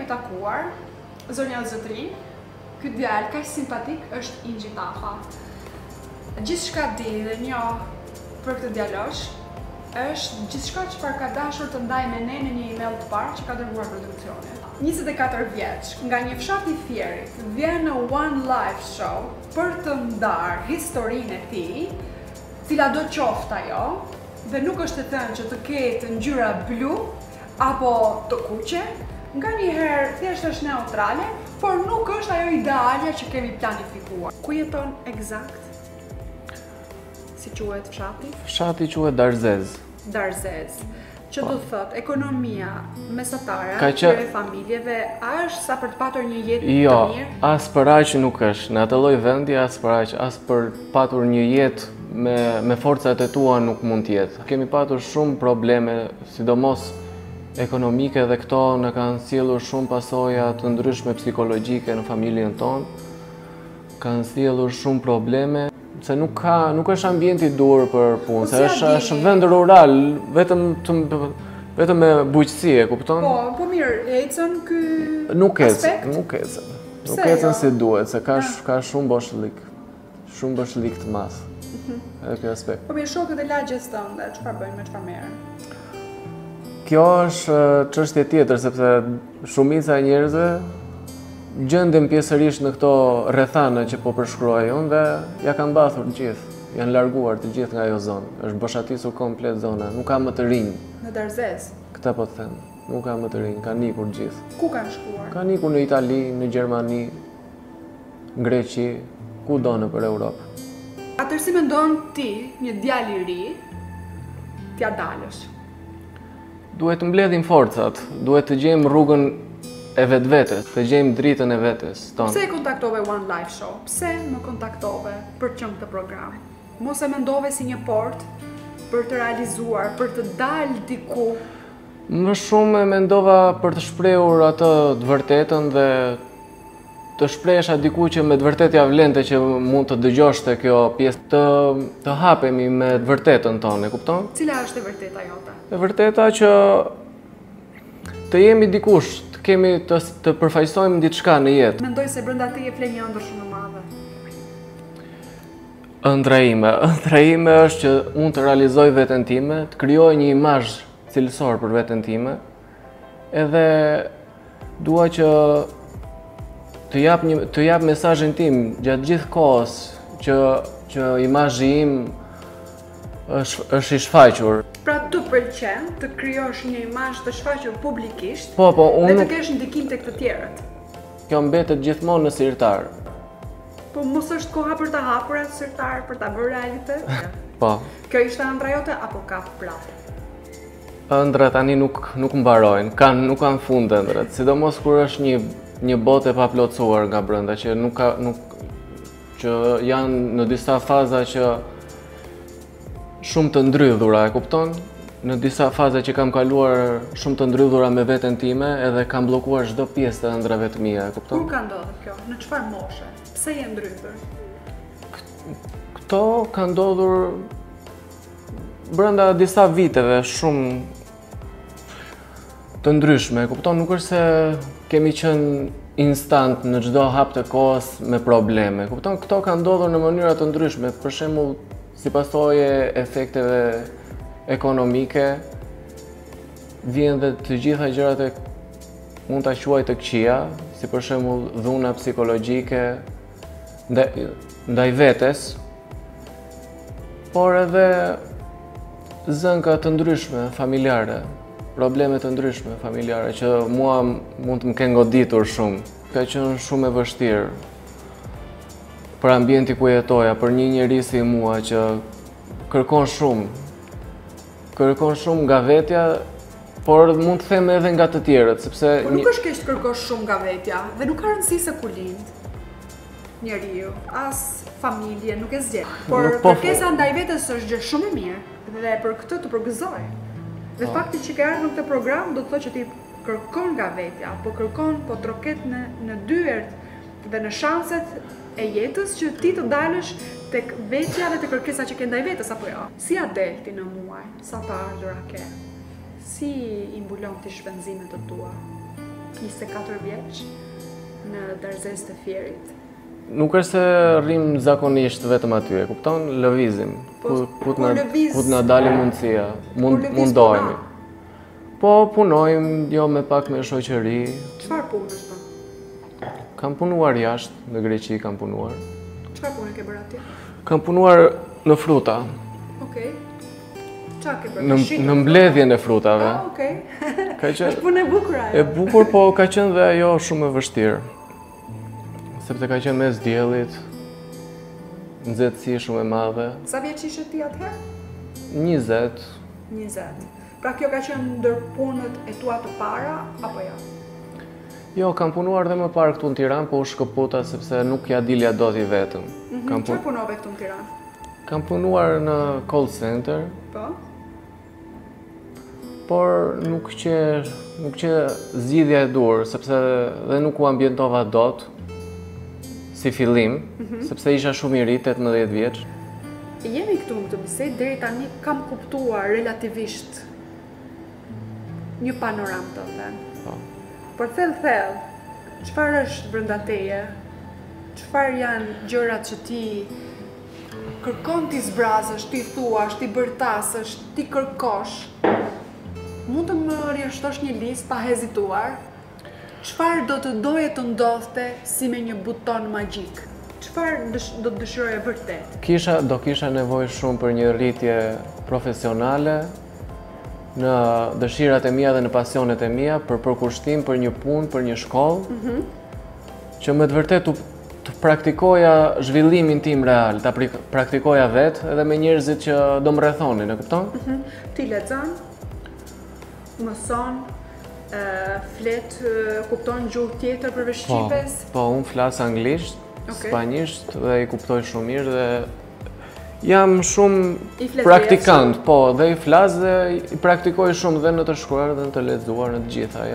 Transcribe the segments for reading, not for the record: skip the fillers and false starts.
jemi takuar, zonja Zotrin. Ky djalë kaq simpatik është Inxhi Tafa. Gjithçka di dhe njoh për këtë djalosh është gjithçka çfarë ka dashur të ndajë me ne në një email të parë që ka dërguar produksioni. 24 vjeç, nga një fshat i Fierit, vjen në One Life Show për të ndarë historinë e tij, cila do qoftë ajo, dhe nuk është të thënë që të ketë ngjyra blu apo të kuqe, nganjëherë thjesht është neutrale, por nuk është ajo ideale që kemi planifikuar. Ku jeton eksakt? Si quhet fshati? Fshati quhet Darzez. Darzez. Që do të thotë, ekonomia mesatare që e familjeve, a është sa për të patur një jetë të mirë? Jo, as për aq nuk është. Në atë lloj vendi as për aq, as për patur një jetë me forcat e tua nuk mund të jetë. Kemi patur shumë probleme, sidomos ekonomike, dhe këto në kanë sjellur shumë pasoja të ndryshme psikologjike në familjen tonë. Kanë sjellur shumë probleme, se nuk është ambienti i dur për punë, se është vend rural, vetëm me bujqësi, e kupton? Po mirë, ecën ky aspekt? Nuk ecën si duhet, se ka shumë boshlik. Shumë boshlik të madh. Edhe ky aspekt. Po mirë, shokët e lagjes tënde, çfarë bëjnë me çfarë merren? Kjo është çështje tjetër, sepse shumica e njerëzve gjenden pjesërisht në këto rrethana që po përshkruaj unë dhe ja kanë mbathur të gjithë. Janë larguar të gjithë nga ajo zonë. Është boshatisur komplet zona, nuk ka më të rinj. Në Darzez. Këtë po të them. Nuk ka më të rinj, kanë ikur gjithë. Ku kanë shkuar? Kanë ikur në Itali, në Gjermani, në Greqi, kudo nëpër Europë. Atëherë si mendon ti, një djalë i ri, t'ja dalësh? Duhet të mbledhim forcat, duhet të gjejmë rrugën e vetvetes, të gjejmë dritën e vetes tonë. Pse e kontaktove One Life Show? Pse më kontaktove për të qenë këtë program? Mos e mendove si një port për të realizuar, për të dalë diku? Më shumë e mendova për të shprehur atë të vërtetën dhe të shprehesha diku që me të vërtetë ja vlente që mund të dëgjoshte kjo pjesë, të hapemi me të vërtetën tonë, e kupton? Cila është e vërteta jote? E vërteta që të jemi dikush, të përfaqësojmë diçka në jetë. Mendoj se brenda teje flet një ëndër shumë e madhe. Ëndra ime është që unë të realizoj veten time, të krijoj një imazh cilësor për veten time, edhe dua që të jap mesazhin tim gjatë gjithë kohës që imazhi im është i shfaqur. Pra të pëlqen të krijosh një imazh të shfaqur publikisht, unë dhe të kesh ndikim tek të tjerët. Kjo mbetet gjithmonë në sirtar. Po mos është koha për ta hapur atë sirtar, për ta bërë realitet? Po. Kjo ishte ëndra jote apo ka prapë? Ëndrat tani nuk mbarojnë, nuk kanë fund ëndrat, sidomos kur është një botë e paplotësuar nga brenda, që që janë në disa faza që shumë të ndrydhura, e kupton? Në disa faza që kam kaluar shumë të ndrydhura me veten time, edhe kam bllokuar çdo pjesë të ëndrave të mia, e kupton? Kur ka ndodhur kjo? Në çfarë moshe? Pse je ndrydhur? Këto ka ndodhur brenda disa viteve shumë të ndryshme, e kupton? Nuk është se kemi qenë instant në çdo hap të kohës me probleme, e kupton? Këto ka ndodhur në mënyra të ndryshme, për shembull si pasojë efekteve ekonomike, vjen dhe të gjitha gjërat mund ta quaj të këqija, si për shembull dhuna psikologjike ndaj vetes, por edhe zënka të ndryshme familjare, probleme të ndryshme familjare që mua mund të më kenë goditur shumë. Ka qenë shumë e vështirë për ambienti ku jetoja, për një njeri si mua që kërkon shumë nga vetja, por mund të them edhe nga të tjerët, sepse por nuk është keq të kërkosh shumë nga vetja, dhe nuk ka rëndësi se ku lind njeriu, as familje, nuk e zgjedh. Por kërkesa ndaj vetes është gjë shumë e mirë dhe për këtë të përgëzoj. Dhe fakti që ke ardhur në këtë program do të thotë që ti kërkon nga vetja, po kërkon po troket në dyert dhe në shanset e jetës që ti të dalësh tek vetja dhe tek kërkesa që ke ndaj vetes, apo jo? Si a del ti në muaj? Sa të ardhura ke? Si i mbulon ti shpenzimet të tua? 24 vjeç në Darzes të Fierit. Nuk është se rrim zakonisht vetëm aty, e kupton? Lëvizim. Ku t'na dalin mundësia, mundohemi. Po punojmë jo me pak me shoqëri. Çfarë punësh po? Kam punuar jashtë, në Greqi kam punuar. Çfarë punë ke bërë atje? Kam punuar në fruta. Okej. Çfarë ke bërë? Në mbledhjen e frutave. Ah, okej. Është punë e bukur ajo. E bukur, po ka qenë dhe ajo shumë e vështirë. Sepse ka qenë mes diellit, nxehtësi shumë e madhe. Sa vjeç ishe ti atëherë? 20. 20. Pra kjo ka qenë ndër punët e tua të para apo jo? Jo, kam punuar dhe më parë këtu në Tiranë, po u shkëputa sepse nuk ja dilja dot i vetëm. Çfarë punove këtu në Tiranë? Kam punuar në call center. Po. Por nuk që zgjidhja e dur, sepse dhe nuk u ambientova dot si fillim, sepse isha shumë i ri, 18 vjeç. Jemi këtu në këtë bisedë, deri tani kam kuptuar relativisht një panoramë të thënë. Po. Por thellë, çfarë është brenda teje? Çfarë janë gjërat që ti kërkon ti zbrazësh, ti thuash, ti bërtasësh, ti kërkosh? Mund të më rjeshtosh një listë pa hezituar? Çfarë do të doje të ndodhte si me një buton magjik? Çfarë do të dëshiroje vërtet? Do kisha nevojë shumë për një rritje profesionale në dëshirat e mia dhe në pasionet e mia, për përkushtim, për një punë, për një shkollë, që me të vërtet të praktikoja zhvillimin tim real, ta praktikoja vetë edhe me njerëzit që do më rrethonin, e kupton? Ti lexon, mëson, flet, kupton gjuhë tjetër përveç shqipes? Po, unë flas anglisht, spanjisht dhe i kuptoj shumë mirë dhe jam shumë praktikant, po, dhe i flas dhe i praktikoj shumë dhe në të shkruar dhe në të lexuar, në të gjitha,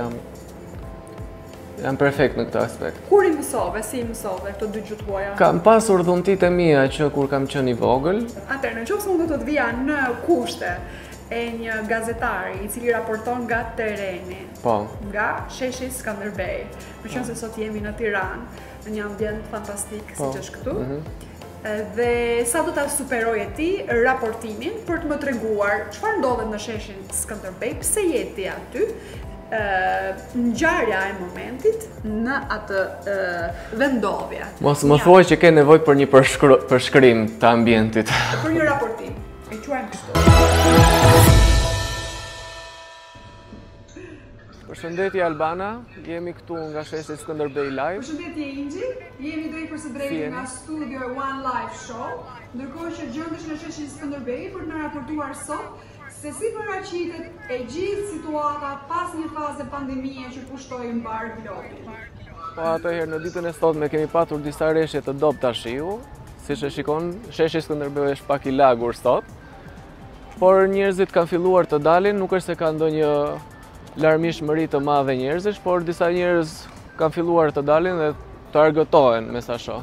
jam perfekt në këtë aspekt. Kur i mësove, si i mësove këto dy gjuhë tuaja? Kam pasur dhuntit e mia që kur kam qenë i vogël. Atëherë, nëse unë do të vija në kushte e një gazetari i cili raporton nga tereni, nga sheshi Skënderbej, përqen se sot jemi në Tiranë, në një ambient fantastik siç është këtu. Dhe sa do ta superoje ti raportimin për të më treguar çfarë ndodhet në sheshin Skënderbej, pse je ti aty, ngjarja e momentit në atë vendovje. Mos më thuaj që ke nevojë për një përshkrim të ambientit. Për një raportim. E quajmë kështu. Përshëndetje Albana, jemi këtu nga sheshi Skënderbej Live. Përshëndetje Ingji, jemi drejt për së drejti nga studio e One Life Show, ndërkohë që gjendesh në sheshin Skënderbej për të na raportuar sot se si paraqitet e gjithë situata pas një faze pandemie që pushtoi mbar globin. Po atëherë në ditën e sotme kemi patur disa rreshje të dobta shiu, siç e shikon, sheshi Skënderbej është pak i lagur sot, por njerëzit kanë filluar të dalin, nuk është se ka ndonjë larmishmëri të madhe njerëzish, por disa njerëz kanë filluar të dalin dhe të argëtohen me sa shoh.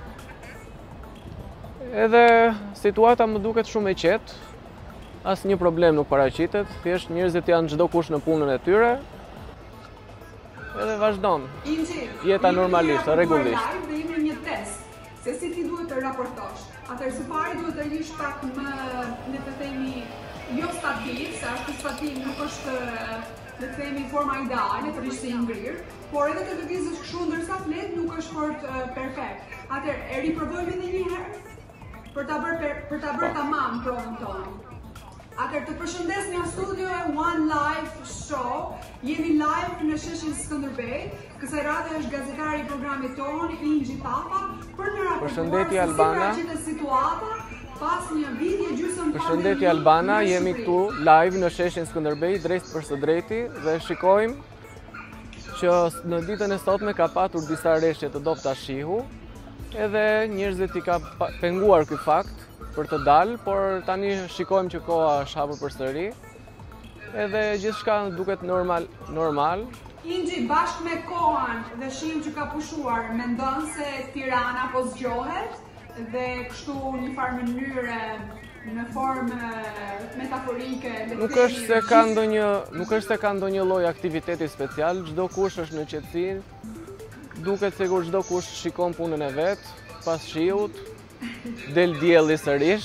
Edhe situata më duket shumë e qetë, asnjë problem nuk paraqitet, thjesht njerëzit janë çdo kush në punën e tyre. Edhe vazhdon. Jeta normalisht, rregullisht. Dhe jemi një test se si ti duhet të raportosh. Atëherë së pari duhet të jesh pak më, le të themi, jo stabil, se ashtu stabil nuk është, le të themi, forma ideale për ishte i ngrirë, por edhe të lëvizësh kështu ndërsa flet nuk është fort perfekt. Atëherë, e riprovojmë edhe një herë për ta bërë tamam provën tonë. Atëherë, të përshëndes nga studio e One Life Show, jemi live në sheshin Skënderbej, kësaj radhe është gazetari i programit tonë, Ingji Tapa, për në raportuar se si paraqitet situata pas një viti gjysmë pandemie. Përshëndetje Albana, jemi këtu live në sheshin Skënderbej, drejt për së drejti dhe shikojmë që në ditën e sotme ka patur disa rreshje të dobta shiu, edhe njerëzit i ka penguar ky fakt për të dalë, por tani shikojmë që koha është hapur përsëri, edhe gjithçka duket normal. Ingji, bashkë me kohën dhe shiun që ka pushuar, mendon se Tirana po zgjohet dhe kështu një farë mënyre në formë metaforike. Nuk është se ka ndonjë lloj aktiviteti special, çdo kush është në qetësi, duket sikur çdo kush shikon punën e vet, pas shiut, del dielli sërish.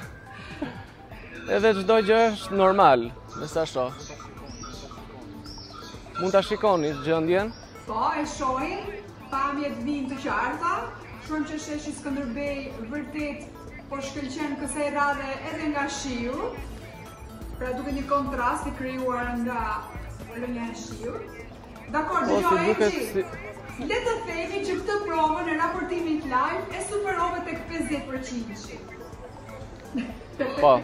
Edhe çdo gjë është normal, me sa shoh. Mund ta shikoni gjendjen? Po, e shohim, pamjet vinë të qarta, shohim që sheshi Skënderbej vërtet po shkëlqen kësaj radhe edhe nga shiu, pra duke një kontrast i krijuar nga rënja e shiut. Dakor, dëgjoj Eqi. Le të themi që këtë provën e raportimit live e superove tek 50%. Po.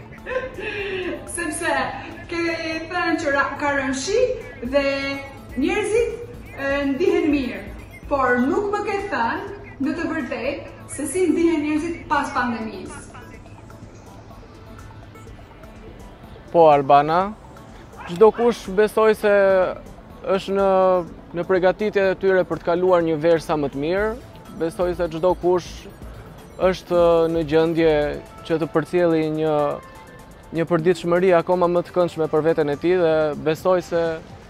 Sepse ke thënë që ka rënë shi dhe njerëzit ndihen mirë, por nuk më ke thënë në të vërtetë se si ndihen njerëzit pas pandemisë. Po, Albana, çdo kush besoj se është në përgatitje e tyre për të kaluar një verë sa më të mirë. Besoj se çdo kush është në gjendje që të përcjelli një përditshmëri akoma më të këndshme për veten e tij dhe besoj se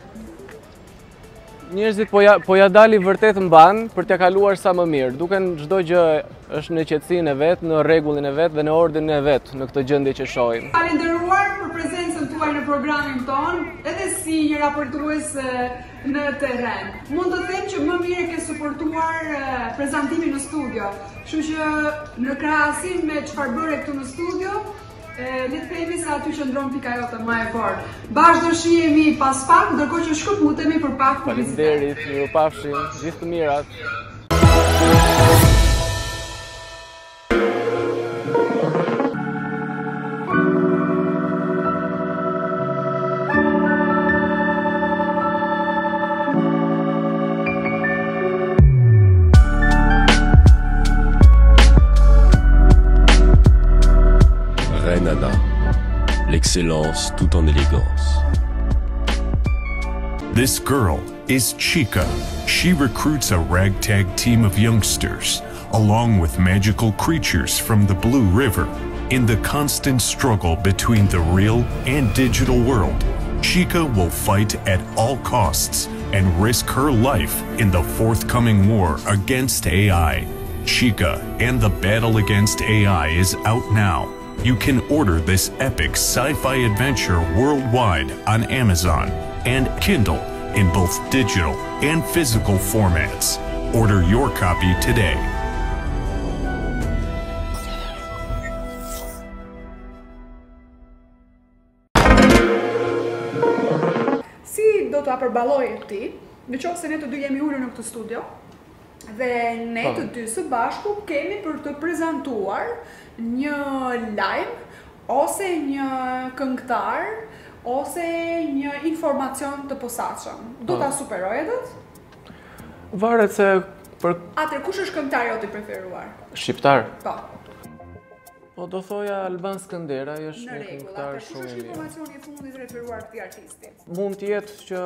njerëzit po ja dalin vërtet mban për t'ja kaluar sa më mirë. Duken çdo gjë është në qetësinë e vet, në rregullin e vet dhe në ordinin e vet në këtë gjendje që shohim. Falenderuar për prezencën tuaj në programin ton, edhe si një raportues në terren. Mund të them që më mirë ke suportuar prezantimin në studio. Kështu që në krahasim me çfarë bëre këtu në studio, le të themi se aty qëndron pika jote më e fortë. Bashkë do shihemi pas pak, ndërkohë që shkëputemi për pak publicitet. Faleminderit, mirupafshim, gjithë të mirat. L'excellence tout en élégance. This girl is Chica. She recruits a ragtag team of youngsters, along with magical creatures from the Blue River. In the constant struggle between the real and digital world, Chica will fight at all costs and risk her life in the forthcoming war against AI. Chica and the battle against AI is out now. You can order this epic sci-fi adventure worldwide on Amazon and Kindle in both digital and physical formats. Order your copy today. Si do të apërballojë ti, nëse ne të dy jemi ulur në këtë studio, dhe ne të dy së bashku kemi për të prezantuar një lajm ose një këngëtar ose një informacion të posaçëm. Do ta superojë atë? Varet se për Atëherë kush është këngëtari jot i preferuar? shqiptar. Po. Po do thoja Alban Skënderaj është Në një rregull, këngëtar kush shumë është i mirë. informacioni i fundit referuar këtij artisti? Mund të jetë që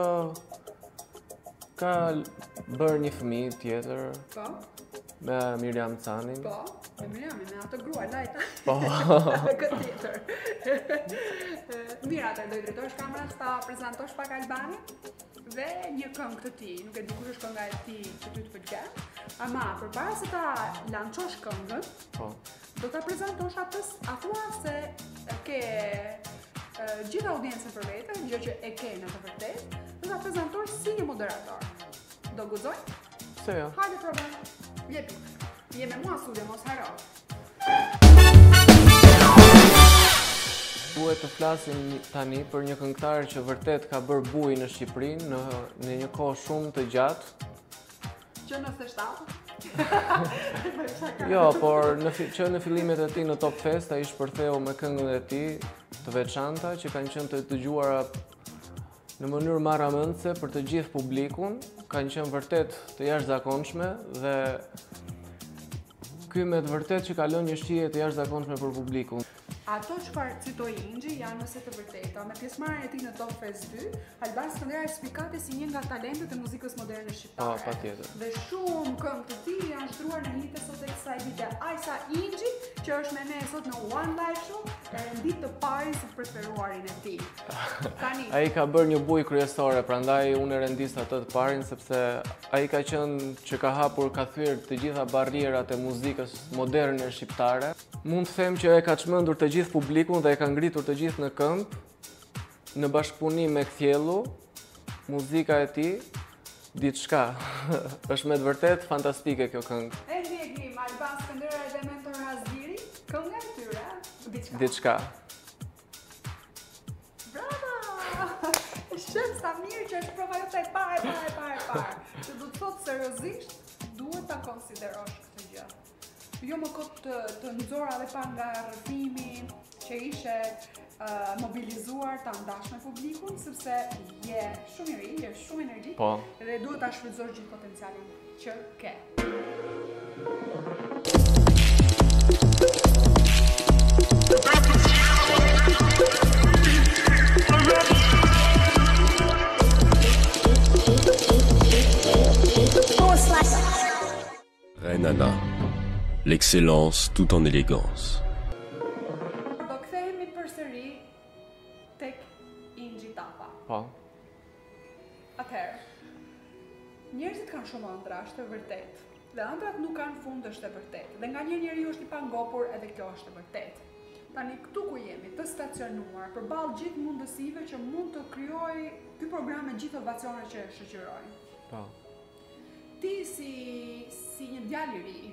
ka bërë një fëmijë tjetër Po. me Miriam Canin. Po. Me Miriamin, me atë grua lajta. Po. Këtë tjetër. Mirë, atë do i drejtosh kamerës ta prezantosh pak Albanin dhe një këngë të tij, nuk e di kush është kënga e tij që ty të pëlqen, ama përpara se ta lançosh këngën, Po. do ta prezantosh atës, a thua se ke gjithë audiencën për vete, gjë që e ke në të vërtetë, do ta prezantosh si një moderator. Do guxoj? Se jo. Hajde problem. Jepi. Je me mua studio, mos haro. Duhet të flasim tani për një këngëtar që vërtet ka bërë bujë në Shqipëri në një kohë shumë të gjatë. Që në theshtat? Jo, por që në fillimet e tij në Top Fest ai shpërtheu me këngën e tij të veçanta që kanë qenë të dëgjuara në mënyrë marramëndse për të gjithë publikun, kanë qenë vërtet të jashtëzakonshme dhe ky me të vërtet që ka lënë një shije të jashtëzakonshme për publikun. Ato çfarë citoi Ingji janë nëse të vërteta. Me pjesëmarrjen e tij në Top Fest 2, Alban Skënderaj eksplikate si një nga talentet e muzikës moderne shqiptare. Patjetër. Dhe shumë këngë të tij janë shtruar në hitet sot tek kësaj dite. Ajsa Ingji, që është me ne sot në One Live Show, e rendit të parin si preferuarin e tij. Tani, Ai ka bërë një bujë kryesore, prandaj unë e rendis atë të parin sepse ai ka qenë që ka hapur, ka thyer të gjitha barrierat e muzikës moderne shqiptare. Mund të them që e ka çmendur të gjithë publikun dhe e ka ngritur të gjithë në këmbë në bashkëpunim me Kthjellu. Muzika e tij diçka. Është me të vërtet fantastike kjo këngë. e ndjekim Alban Skënderaj dhe Mentor Hasdiri, kënga e tyre, Diçka. Bravo! Shem sa mirë që është prova jote e parë. Që du të thotë seriozisht, duhet ta konsiderosh këtë gjë. Jo më kot të nxora dhe pa nga rrëfimi që ishe mobilizuar ta ndash me publikun, sepse je shumë i ri, je shumë energjik Po. dhe duhet ta shfrytëzosh gjithë potencialin që ke. Renana, l'excellence tout en élégance. Do kthehemi përsëri tek Ingji Tapa. Po. Atëherë, njerëzit kanë shumë ëndra, është e vërtetë. Dhe ëndrat nuk kanë fund, është e vërtetë. Dhe nganjëherë njeriu është i pangopur, edhe kjo është e vërtetë. Tani këtu ku jemi, të stacionuar përballë gjithë mundësive që mund të krijojë ky program me gjithë ovacionet që e shoqërojnë. Po. Ti si një djalë i ri,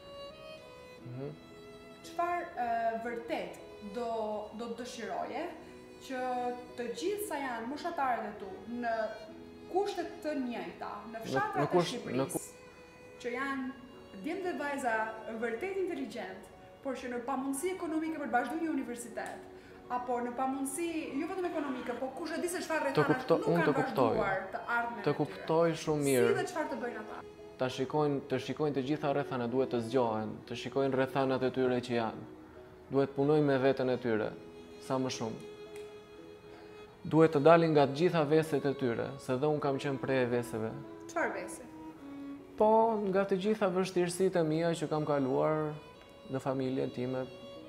çfarë vërtet do të dëshiroje që të gjithë sa janë moshatarët e tu në kushtet të njëjta, në fshatrat e Shqipërisë, që janë djemë dhe vajza vërtet inteligjent, por që në pamundësi ekonomike për të vazhduar një universitet, apo në pamundësi jo vetëm ekonomike, po kush e di se çfarë rrethana nuk kanë vazhduar të ardhmen e tyre. Të kuptoj shumë mirë. Si dhe çfarë të bëjnë ata? Të shikojnë të gjitha rrethanat, duhet të zgjohen, të shikojnë rrethanat e tyre që janë. Duhet punojnë me veten e tyre, sa më shumë. Duhet të dalin nga të gjitha veset e tyre, se dhe unë kam qenë prej e veseve. Çfarë vese? Po, nga të gjitha vështirësitë e mia që kam kaluar në familjen time,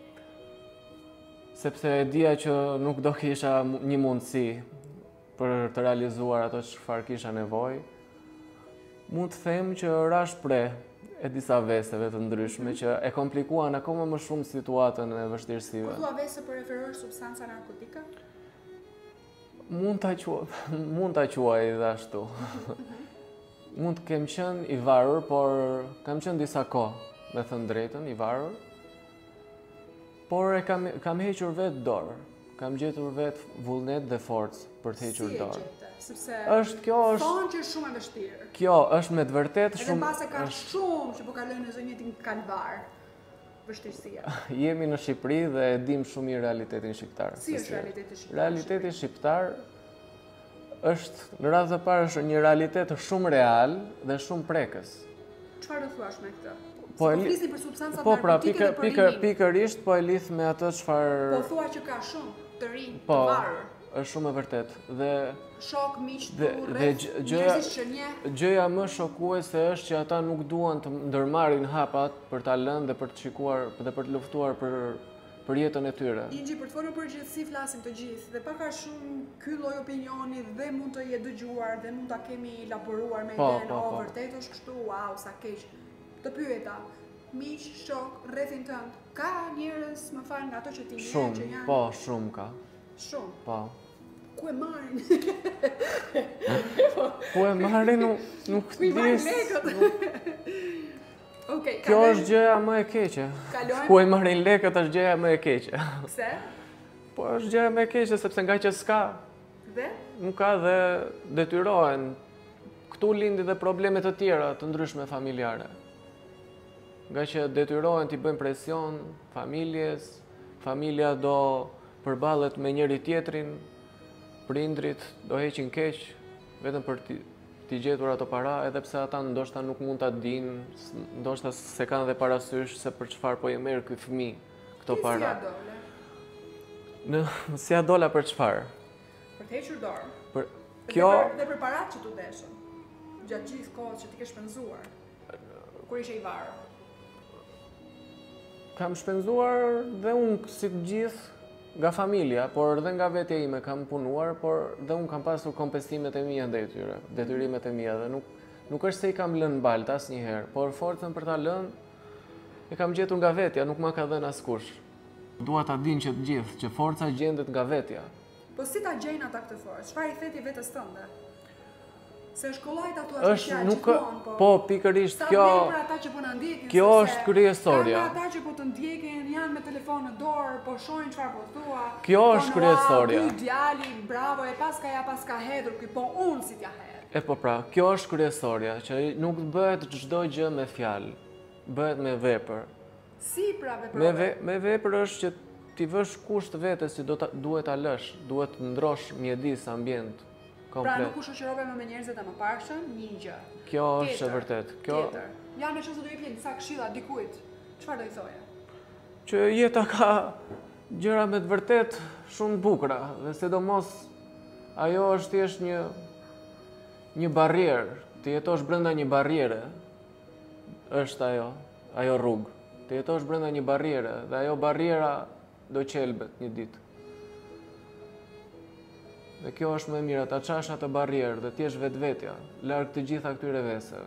sepse e dija që nuk do kisha një mundësi për të realizuar ato çfarë kisha nevojë. Mund të them që ra shpreh e disa veseve të ndryshme që e komplikuan akoma më shumë situatën e vështirësive. Kur thua vese për referosh substanca narkotika? Mund ta quaj dhe ashtu. Mund të kem qenë i varur, por kam qenë disa kohë, me thënë drejtën, i varur. Por kam hequr vetë dorë. Kam gjetur vetë vullnet dhe forcë për të hequr dorë. Si e gjete? Sepse thonë që është shumë e vështirë. Kjo është me të vërtetë Edhe shumë. mbase ka shumë që po kalojnë në zonjëtin kalvar. Vështirësia. Jemi në Shqipëri dhe e dim shumë mirë realitetin shqiptar. Si është realiteti shqiptar? Realiteti shqiptar është në radhë të parë është një realitet shumë real dhe shumë prekës. Çfarë do thuash me këtë? Po flisni për substancat po pra narkotike dhe për rinin. pikërisht po e lidh me atë çfarë Po thua që ka shumë të rinj, po, të varur. është shumë e vërtet. Dhe Shok, miq, dhe rreth, njerëz që njeh. gjëja më shokuese është që ata nuk duan të ndërmarrin hapat për ta lënë dhe për të shikuar dhe për të luftuar për jetën e tyre. Ingji, për të folur për gjithësi flasim të gjithë dhe pak a shumë ky lloj opinioni dhe mund të jetë dëgjuar dhe mund ta kemi elaboruar me idenë, vërtet është kështu, wow, sa keq. Të pyeta, miq, shok, rrethin tënd, ka njerëz, më fal, nga ato që ti njeh që janë? Po, shumë ka. Shumë. Po. Ku e marrin? Ku e marrin nuk Ku i marrin di. lekët? Okej, Kjo është gjëja më e keqe. Kalojmë. Ku e marrin lekët është gjëja më e keqe. Pse? Po është gjëja më e keqe sepse nga që s'ka, Dhe? nuk ka dhe detyrohen. Këtu lindi dhe probleme të tjera të ndryshme familjare. Nga që detyrohen t'i bëjnë presion familjes, familja do përballet me njëri tjetrin, prindrit do heqin keq vetëm për t'i gjetur ato para, edhe pse ata ndoshta nuk mund ta dinë, ndoshta se kanë dhe parasysh se për çfarë po i merr ky fëmijë këto para. Si Si a dola për çfarë? Për të hequr dorë. Për kjo Dhe për parat që tu deshën. Gjatë gjithë kohës që ti ke shpenzuar. Kur ishe i varur. kam shpenzuar dhe unë si të gjithë nga familja, por dhe nga vetja ime kam punuar, por dhe unë kam pasur kompensimet e mia ndaj tyre, detyrimet e mia dhe nuk është se i kam lënë baltë asnjëherë, por forcën për ta lënë e kam gjetur nga vetja, nuk ma ka dhënë askush. Dua ta dinë që të gjithë që forca gjendet nga vetja. Po si ta gjejnë ata këtë forcë? Çfarë i theti vetes tënde? Se shkollajt ato Është nuk po pikërisht sa kjo për ata që po na ndjekin. kjo është kryesorja. Ka ata që po të ndjekin, janë me telefon në dorë, po shohin çfarë po thua. Kjo është kryesorja. Ky djali, bravo, e paska hedhur, ky po unë si t'ja hedh. E po pra, kjo është kryesorja, që nuk bëhet çdo gjë me fjalë, bëhet me vepër. Si pra veprove? Me vepër është që ti vësh kusht vetes që duhet ta lësh, duhet të ndrosh mjedis, ambient komplet. Pra nuk u shoqërove me njerëzit e mëparshëm, një gjë. Kjo është e vërtet. Tjetër. Ja nëse do të jepje disa këshilla dikujt, çfarë do i thoje? Që jeta ka gjëra me të vërtet shumë bukura, dhe sidomos ajo është thjesht një barrierë, të jetosh brenda një barriere, është ajo rrugë. Të jetosh brenda një barriere, dhe ajo barriera do qelbet një ditë. Dhe kjo është më mirë, ta qash atë barrierë dhe t'jesh vetvetja, larg të gjitha këtyre veseve.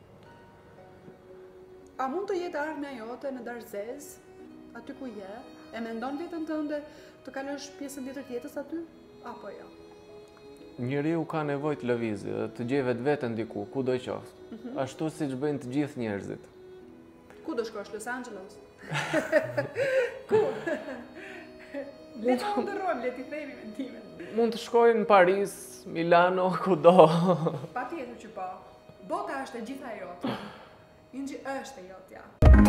A mund të jetë ardhmja jote në Darzez, aty ku je, e mendon veten tënde të kalosh pjesën tjetër të jetës aty, apo jo? Njeriu ka nevojë të lëvizë dhe të gjejë vetveten diku, kudo qoftë. Ashtu siç bëjnë të gjithë njerëzit. Ku do shkosh, Los Angeles? Ku? Le të ndërrojmë, le t'i themi mendimin. Mund të shkojnë në Paris, Milano, kudo. Patjetër që po. Bota është e gjitha jote. Ingji është e jotja.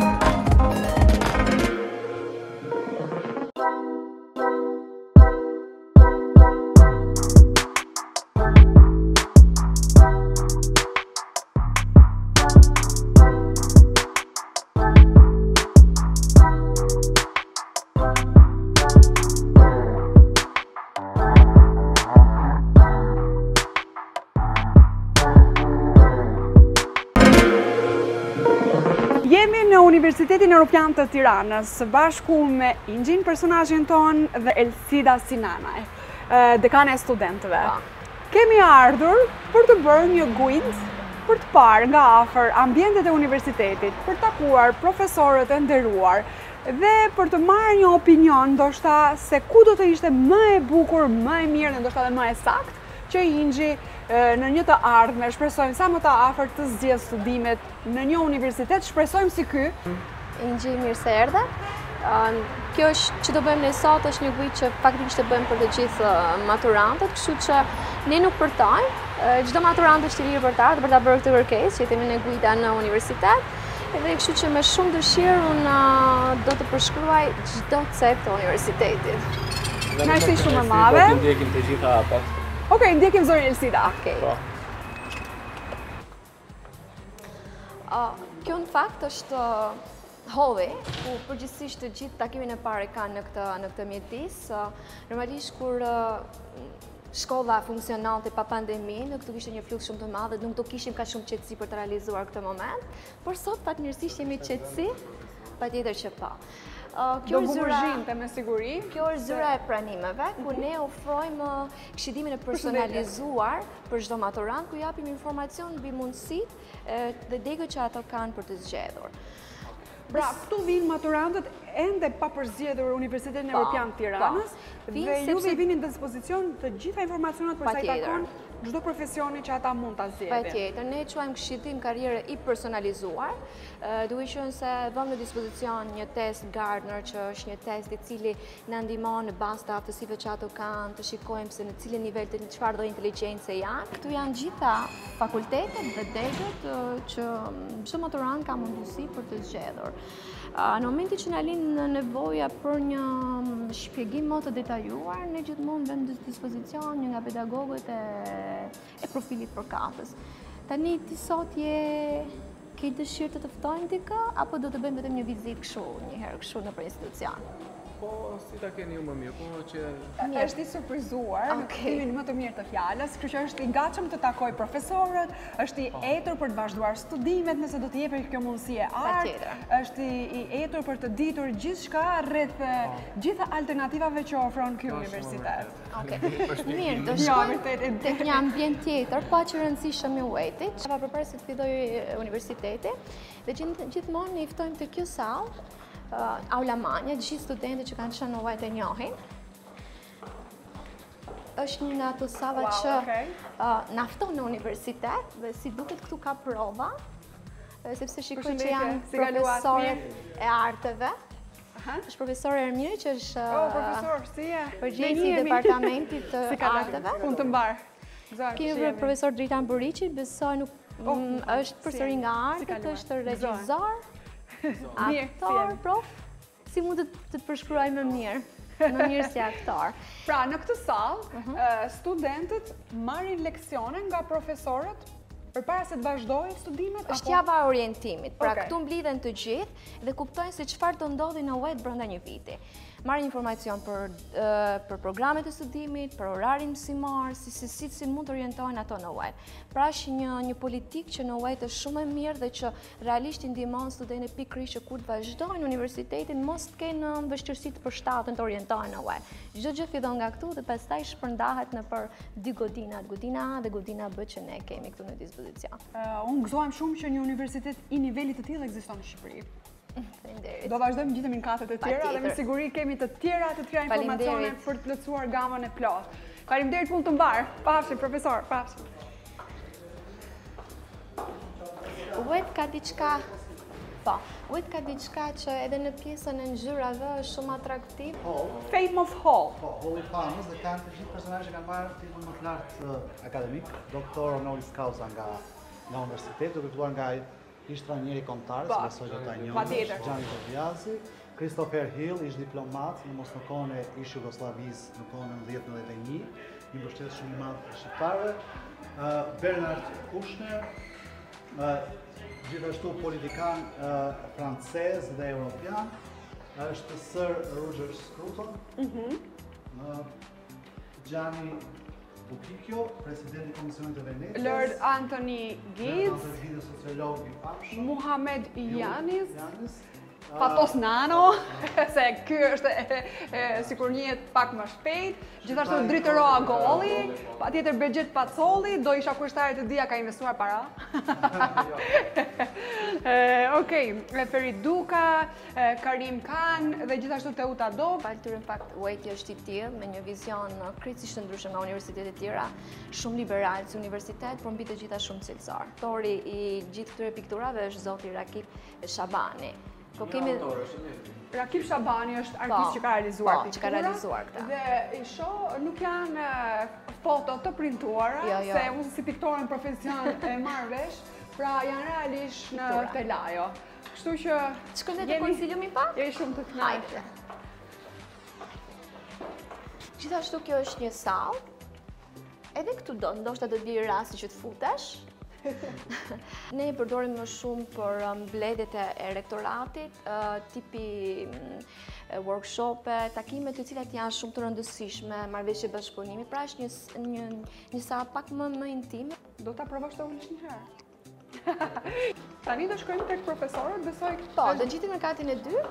Jemi në Universitetin Europian të Tiranës, bashku me Ingjin, personazhin ton, dhe Elsida Sinanaj, dekane e studentëve. Kemi ardhur për të bërë një guid për të parë nga afër ambientet e universitetit, për të takuar profesorët e nderuar dhe për të marrë një opinion ndoshta se ku do të ishte më e bukur, më e mirë dhe ndoshta edhe më e saktë që Ingji në një të ardhme, shpresojmë sa më të afër të zgjedhë studimet në një universitet, shpresojmë si ky. Ingji, mirë se erdhe. Kjo është që do bëjmë ne sot është një guid që faktikisht e bëjmë për të gjithë maturantët, kështu që ne nuk përtojmë. Çdo maturant është i lirë për ta bërë këtë kërkesë, që jemi në guida në universitet. Edhe kështu që me shumë dëshirë unë do të përshkruaj çdo cep të universitetit. Mersi shumë e madhe. Do të ndjekim të gjitha hapat. Okej, ndjekim zonën Elsida. Okej. Kjo në fakt është holli, ku përgjithsisht të gjithë takimin e parë kanë në këtë mjedis. Normalisht kur shkolla funksionante pa pandemi, në këtu kishte një fluks shumë të madh dhe nuk do kishim kaq shumë qetësi për të realizuar këtë moment, por sot fatmirësisht jemi qetësi, patjetër që po. Do gumërzhinte me siguri. Kjo është zyra e pranimeve, ku ne ofrojmë këshillimin e personalizuar për çdo maturant, ku japim informacion mbi mundësitë dhe degët që ato kanë për të zgjedhur. Pra, këtu vinë maturantët ende pa përzgjedhur Universitetin Europian Tiranës dhe juve i vini në dispozicion të gjitha informacionet për sa i takon çdo profesioni që ata mund ta zgjedhin. Patjetër, ne quajmë këshillim karriere i personalizuar, duke qenë se vëmë në dispozicion një test Gardner, që është një test i cili na ndihmon në bazë të aftësive që ato kanë, të shikojmë se në cilën nivel të çfarë do inteligjencë janë. Këtu janë gjitha fakultetet dhe degët që çdo maturant ka mundësi për të zgjedhur. Në momentin që na lind nevoja për një shpjegim më të detajuar, ne gjithmonë vëmë në dispozicion një nga pedagogët e profilit përkatës. Tani ti sot ke dëshirë të ftojmë dikë apo do të bëjmë vetëm një vizitë kështu, një herë kështu nëpër institucion? Po, si ta keni ju më mirë, po që... Është i surprizuar në kuptimin më të mirë të fjalës, kështu që është i gatshëm të takoj profesorët, është i etur për të vazhduar studimet nëse do të jepet kjo mundësi e artë, është i etur për të ditur gjithçka rreth gjitha alternativave që ofron ky universitet. Mirë, do shkojmë tek një ambient tjetër, pa që rëndësishëm i Waitit. Përpara se të filloj universiteti, dhe gjithmonë i ftojmë të kjo sallë, Aula Manja, gjithë studentët që kanë qenë në Wait e njohin. Është një nga ato salla që na fton në universitet dhe si duket këtu ka prova, sepse shikoj që janë profesorët e arteve. Është profesor Ermiri që është përgjegjësi i departamentit të arteve. Punë të mbar. Kemi profesor Dritan Buriqi, besoj nuk është përsëri nga artet, është regjisor. Aktor, prof, si mund të përshkruaj më mirë, më mirë si aktor. Pra, në këtë sallë, studentët marrin leksione nga profesorët përpara se të vazhdojnë studimet? Është java e orientimit, pra këtu mblidhen të gjithë dhe kuptojnë se çfarë do ndodhi në Wait brenda një viti. Marrin informacion për programet e studimit, për orarin mësimor, si mund të orientohen ato në Wait. Pra është një politikë që në Wait është shumë e mirë dhe që realisht i ndihmon studentët pikërisht që kur të vazhdojnë universitetin mos të kenë vështirësi të përshtaten të orientohen në Wait. Çdo gjë fillon nga këtu dhe pastaj shpërndahet nëpër dy godina, godina A dhe godina B që ne kemi këtu në dispozicion. Unë gëzohem shumë që një universitet i nivelit të tillë ekziston në Shqipëri. Do vazhdojmë gjithë në minkatet e tjera dhe me siguri kemi të tjera informacione për të plotësuar gamën e plotë. Faleminderit, punë të mbar. Pafshim profesor, pafshim. Wait ka diçka, Wait ka diçka që edhe në pjesën e ngjyrave është shumë atraktiv. Fame of Hall. Po, Hall i famës dhe kanë të gjithë personazhe që kanë marrë titull më të lartë akademik, doktor honoris causa nga universiteti, duke filluar nga ish trajneri kombëtar, si besoj që ta njohni, Gjani Tobiasi, Christopher Hill, ish diplomat në mos në kohën e ish Jugosllavisë në kohën e 1991, një mbështetës shumë i madh shqiptarëve, Bernard Kouchner, gjithashtu politikan francez dhe europian, është Sir Roger Scruton, Gianni Bucicchio, presidenti i Komisionit të Venecias, Lord Anthony Giddens, sociolog i famshëm, Muhammad Yanis, Fatos Nano, se ky është sikur njihet pak më shpejt, gjithashtu Dritëro Agolli, patjetër Begjet Pacolli, do isha kushtaret të dia ka investuar para. Okej, Ferit Duka, Karim Khan dhe gjithashtu Teuta Dog. Faltyre në fakt Wait është i tillë me një vizion krejtësisht të ndryshëm nga universitetet e tjera, shumë liberal si universitet, por mbi të gjitha shumë cilësor. Autori i gjithë këtyre pikturave është zoti Rakip Shabani. Rakip Shabani është artist që ka realizuar piktura dhe i shoh nuk janë foto të printuara, se unë si piktore në profesion e marr vesh, pra janë realisht në telajo. Kështu që shkojmë te konsiliumi pa? Jemi shumë të kënaqur. Gjithashtu kjo është një sallë. Edhe këtu ndoshta do të bjerë rasti që të futesh. Ne e përdorim më shumë për mbledhjet e rektoratit, tipi workshope, takime të cilat janë shumë të rëndësishme, marrëveshje bashkëpunimi, pra është një sallë pak më intime. Do ta provosh të ulesh një herë. Tani do shkojmë tek profesorët, besoj. Po, do gjitim në katin e 2.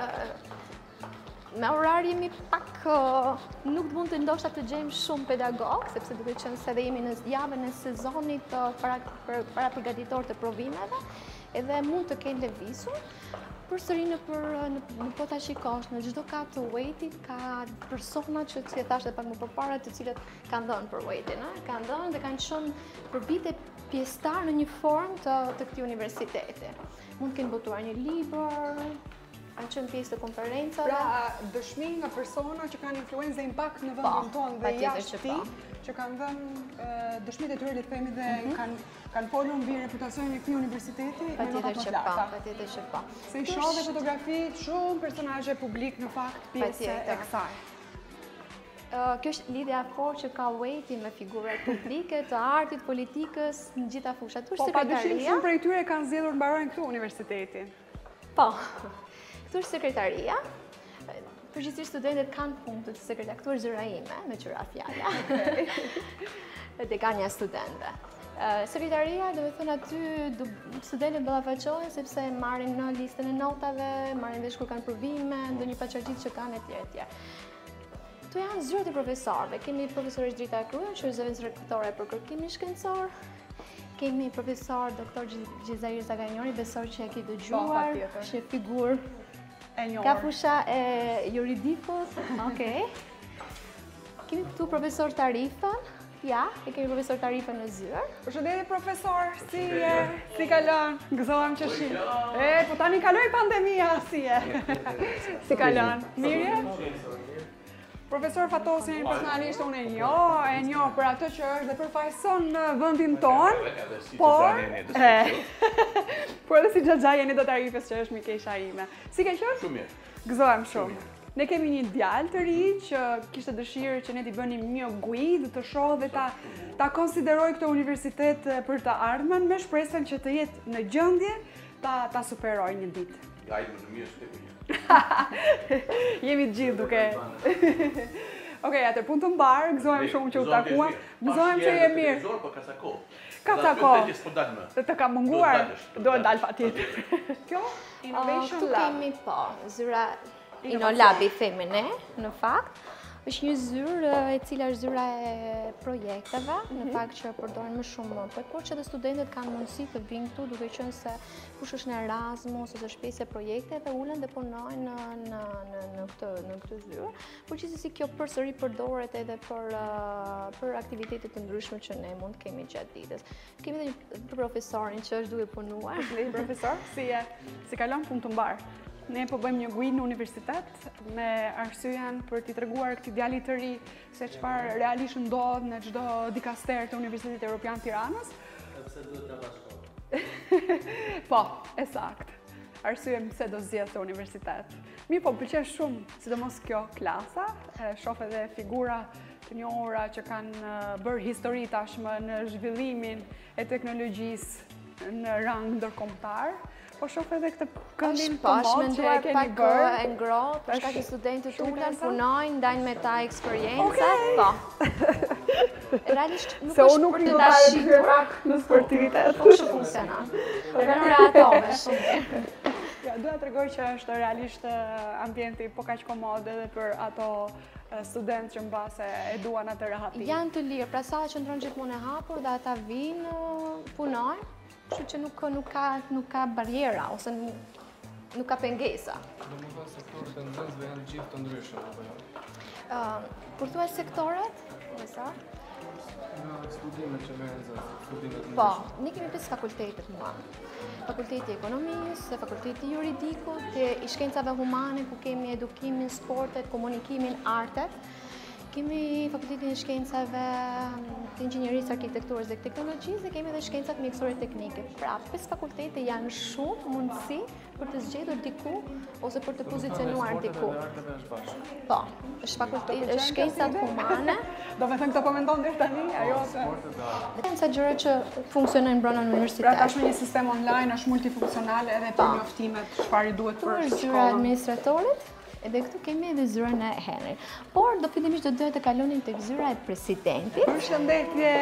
Me orar jemi pak, nuk mund të ndoshta të gjejmë shumë pedagog, sepse duke qenë se dhe jemi në javën e sezonit para përgatitor të provimeve, edhe mund të kenë lëvizur. Përsëri në po ta shikosh, në çdo kat të Waitit ka persona që si e thashë pak më përpara, të cilët kanë dhënë për Waitin, kanë dhënë dhe kanë qenë për vite pjesëtar në një formë të këtij universiteti. Mund të kenë botuar një libër, kanë qenë pjesë të konferencave. Pra, dëshmi nga persona që kanë influencë dhe impakt në vendin tonë dhe jashtë tij, që kanë dhënë dëshmitë e tyre, le të themi, dhe kanë folur mbi reputacionin e këtij universiteti me nota të larta. Patjetër që po. Se i shoh dhe fotografitë shumë personazhe publik në fakt pjesë e kësaj. Kjo është lidhja fortë që ka Waiti me figurat publike, të artit, politikës, në gjitha fushat. Po, padyshim shumë prej tyre kanë zgjedhur mbarojnë këtu universitetin. Po. Këtu është sekretaria. Përgjithsisht studentët kanë punë të sekretariat. Këtu është zëra ime, me qëra fjalla. Dekania studentëve. Sekretaria, do me thënë aty, studentët ballafaqohen sepse marrin në listën e notave, marrin vesh kur kanë provime, ndonjë paqartësi që kanë etj. Këtu janë zyrët e profesorëve. Kemi profesorë Drita Kruja, që është zëvendës rektore për kërkimin shkencor. Kemi profesor Dr. Gjizair Zaganjoni, besoj që e ke dëgjuar, është një figurë ka fusha e juridikut. Okej. Kemi këtu profesor Tarifën. Ja, e kemi profesor Tarifën në zyrë. Përshëndetje profesor, si kalon? Gëzohem që shi. Po tani kaloi pandemia, si Si kalon? Mirë? Profesor Fatosin, personalisht unë e njoh për atë që është dhe përfaqëson në vendin tonë, por edhe si xhaxha jeni do Tarifës që është mikesha ime. Si ke qenë? Shumë mirë. Gëzohem shumë. Ne kemi një djalë të ri që kishte dëshirë që ne t'i bënim një guidë të shohë dhe ta konsideroj këtë universitet për të ardhmen me shpresën që të jetë në gjendje ta superoj një ditë. Guide më në mirë shte Jemi të gjithë duke. Okej, atër punë të mbarë, gëzohem shumë që u takuam. Gëzohem që je mirë. Ka ca kohë. Të ka munguar, do e dalë patjetër. Kjo, Innovation Lab. Tu kemi po, zyra InnoLab i themi ne, në fakt. Është një zyrë e cila është zyra e projekteve, në fakt që përdoren më shumë monte, por që dhe studentët kanë mundësi të vinë këtu duke qenë se kush është në Erasmus ose shpesë projekte dhe ulen dhe punojnë në këtë zyrë. Por gjithsesi kjo përsëri përdoret edhe për aktivitete të ndryshme që ne mund të kemi gjatë ditës. Kemi edhe një profesorin që është duke punuar. Profesor, si kalon punë të mbarë? Ne po bëjmë një guidë në universitet me arsyeën për t'i treguar këtij djalit të ri se çfarë realisht ndodh në çdo dikaster të Universitetit Evropian Tiranës. Pse duhet ta bashkohet? Po, sakt. Arsye pse do zgjedh të universitet. Mirë, po pëlqen shumë, sidomos kjo klasa, shoh edhe figura të njohura që kanë bërë histori tashmë në zhvillimin e teknologjisë në rang ndërkombëtar. Po shoh edhe këtë këndin të modë që e keni bërë. E ngrohtë, për shkak që studentët ulen, punojnë, ndajnë me ta eksperjenca. Po. Realisht nuk është për të dashitur në sportivitet. Po që funksionon. Përveç atove, shumë mirë. Ja, duha tregoj që është realisht ambienti po kaq komod edhe për ato studentë që mbase e duan atë rahati. Janë të lirë, pra sala qëndron gjithmonë e hapur dhe ata vinë, punojnë. Kështu që nuk ka barjera ose nuk ka pengesa. Domethënë sektorët e nxënësve janë gjithë të ndryshëm apo jo? Kur thua sektoret, sa? Studimet që merren studimet. Po, ne kemi 5 fakultete të mëdha. Fakulteti i Ekonomisë, Fakulteti i Juridikut, i Shkencave Humane ku kemi edukimin, sportet, komunikimin, artet. Kemi Fakultetin e Shkencave të Inxhinierisë, Arkitekturës dhe Teknologjisë dhe kemi edhe shkencat mjekësore teknike. Pra, 5 fakultete janë shumë mundësi për të zgjedhur diku ose për të pozicionuar diku. Po, është fakulteti e shkencat humane. Do me thënë këto po mendon deri tani, ajo se janë ca gjëra që funksionojnë brenda në universitet. Pra tashmë një sistem online është multifunksional edhe për njoftimet çfarë duhet për zyra administratorit. Edhe këtu kemi edhe zyrën e Henry. Por do fillimisht do doja të kalonim tek zyra e presidentit. Përshëndetje.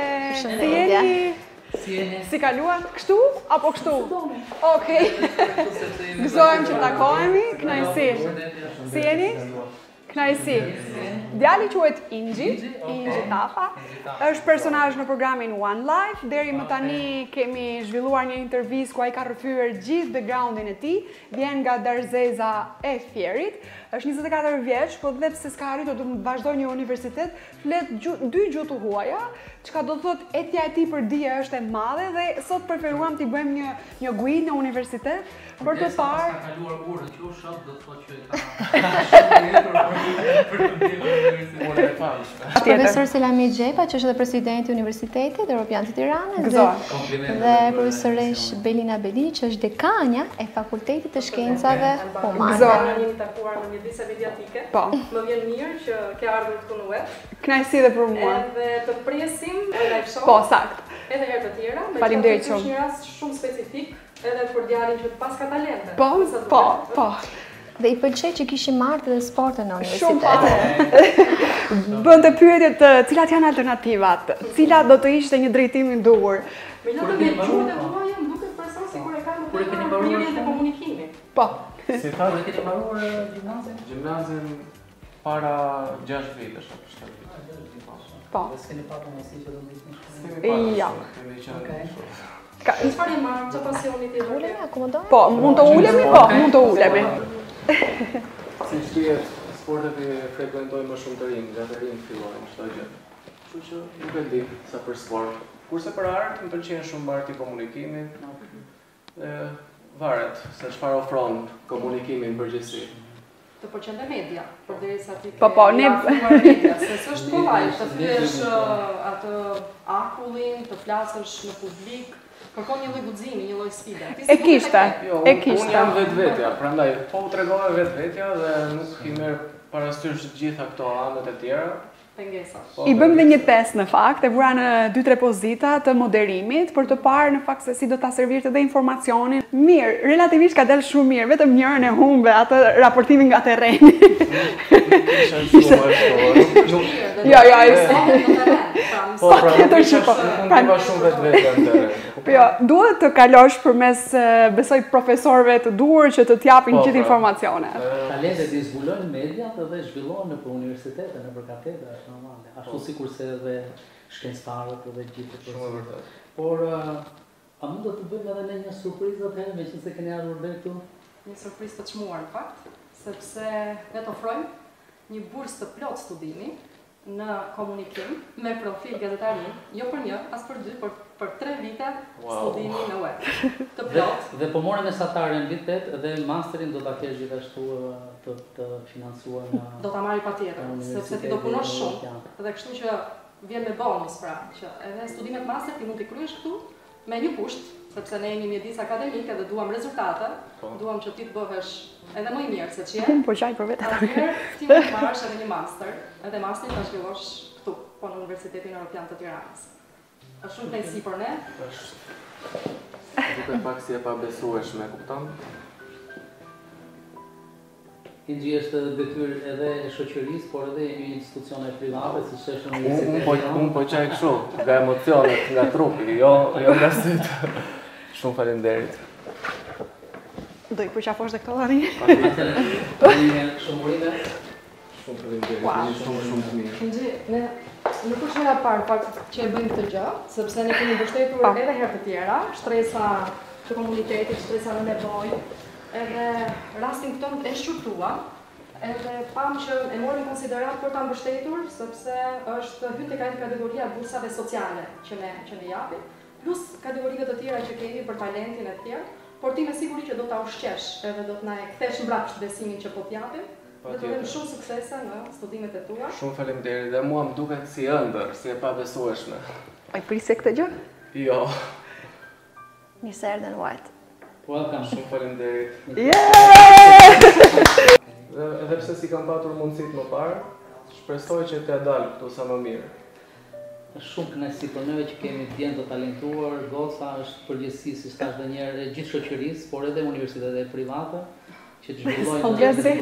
Si jeni? Si kaluan? Kështu apo kështu? Okej. Gëzohem që takohemi. Kënaqësi. Si jeni? Kënaqësi. Djali quhet Ingji Tafa. Është personazh në programin One Life. Deri më tani kemi zhvilluar një intervistë ku ai ka rrëfyer gjithë backgroundin e tij. Vjen nga Darzeza e Fierit. Është 24 vjeç, po dhe pse s'ka arritur të vazhdojë një universitet, flet 2 gjuhë të huaja, çka do të thotë etja e tij për dije është e madhe dhe sot preferuam t'i bëjmë një guidë në universitet për të parë. Ka kaluar urën, që u shoh do të thotë që ka Profesor Selami Xhepa, që është edhe presidenti i Universitetit Evropian të Tiranës dhe profesoresh Belina Belini, që është dekanja e Fakultetit të Shkencave Humane. Disa mediatike. Po. Më vjen mirë që ke ardhur këtu në web. Kënaqësi edhe për mua. Edhe të presim live show. Po, sakt. Edhe herë të tjera. Faleminderit shumë. Është një rast shumë specifik edhe për djalin që pas ka talente. Po. Dhe i pëlqej që kishim marrë dhe sportin në Shumë universitet. Bënte pyetjet cilat janë alternativat, cilat do të ishte një drejtim i duhur. Me një të me gjurë dhe vëlloja më duke person si kur e ka në përmirjen dhe komunikimit. Po. Si tha dhe keni mbaruar gjimnazin? Gjimnazin para 6 vitesh apo 7 vitesh. Po. Dhe s'keni patur mundësi që do të Kemi Ja. Kemi qenë Çfarë e marrë, që pasionit i Ulemi, akomodojmë? Po, mund të ulemi? Po, mund të ulemi. Si shpijet, sportet i frekuentoj më shumë të rinë, nga të rinë fillojnë, çdo gjë. Kështu që nuk e di sa për sport. Kurse për art, më pëlqen shumë arti i komunikimit. Varet se çfarë ofron komunikimi në përgjithësi. Të pëlqen dhe media, përderisa ti Po, ne media, se s'është kollaj të thyesh atë akullin, të flasësh në publik, kërkon një lloj guximi, një lloj sfide. E kishte. Unë jam vetvetja, prandaj po u tregova vetvetja dhe nuk i merr parasysh gjitha këto anët e tjera. Pengesa. I bëmë dhe një test në fakt, e vura në 2-3 pozita të moderimit, për të parë në fakt se si do ta servirte dhe informacionin. Mirë, relativisht ka del shumë mirë, vetëm njërën e humbe atë raportimin nga terreni. Jo, Po, pra, tjetër që po. Unë kema shumë vetvetja në terren. Po jo, duhet të kalosh përmes besoj profesorëve të duhur që të t'japin gjithë informacionet. Talentet i zbulojnë mediat dhe zhvillohen nëpër universitete, nëpër katedra, është normale. Ashtu sikurse edhe shkencëtarët dhe gjithë Shumë e vërtetë. Por a mund të bëjmë edhe ne një surprizë atëherë, meqense keni ardhur deri këtu? Një surprizë të çmuar në fakt, sepse ne të ofrojmë një bursë të plot studimi në komunikim me profil gazetari, jo për një, as për dy, por për 3 vite studimi në web. Të plot. Dhe po morën mesatare në vit 8 dhe masterin do ta kesh gjithashtu të financuar nga do ta marrë patjetër, sepse ti do punosh shumë. Dhe kështu që vjen me bonus pra, që edhe studimet master ti mund t'i kryesh këtu me një kusht, sepse ne jemi mjedis akademike dhe duam rezultate, duam që ti të bëhesh edhe më i mirë se që je. Po qaj për vetë. Atëherë ti mund të marrësh edhe një master, edhe masterin ta zhvillosh këtu, po në Universitetin Evropian të Tiranës. Është shumë knajsi për ne. Duke pak si e pabesueshme, kupton? Indri është detyrë edhe e shoqërisë, por edhe një institucione private, siç është universiteti. Unë po qaj kështu, nga emocionet, nga trupi, jo nga sytë. Shumë faleminderit. Do i përqafosh dhe këto tani? Një shumërinë. Shumë faleminderit, shumë të mirë. Indri, ne nuk është hera parë që e bëjmë këtë gjë, sepse ne kemi mbështetur edhe herë të tjera, shtresa të komunitetit, shtresa në nevojë, edhe rastin këton e shqyrtuam, edhe pam që e morim konsiderat për ta mbështetur, sepse është hyn tek ajo kategoria e bursave sociale që ne japim, plus kategorive të tjera që kemi për talentin e tjerë, por ti me siguri që do ta ushqesh edhe do të na e kthesh mbrapsht besimin që po t'japim. Dhe të vëmë shumë suksese në studimet e tua. Shumë faleminderit dhe mua më duket si ëndër, si e pabesueshme. Ai prisje këtë gjë? Jo. Mirë se erdhen White. Welcome. Shumë faleminderit. Dhe edhe pse si kam patur mundësit më parë, shpresoj që t'ja dalë këtu sa më mirë. Është shumë kënaqësi për neve që kemi djenë të talentuar, goca është përgjithësi si thash edhe një herë gjithë shoqërisë, por edhe universitetet private që të zhvillojnë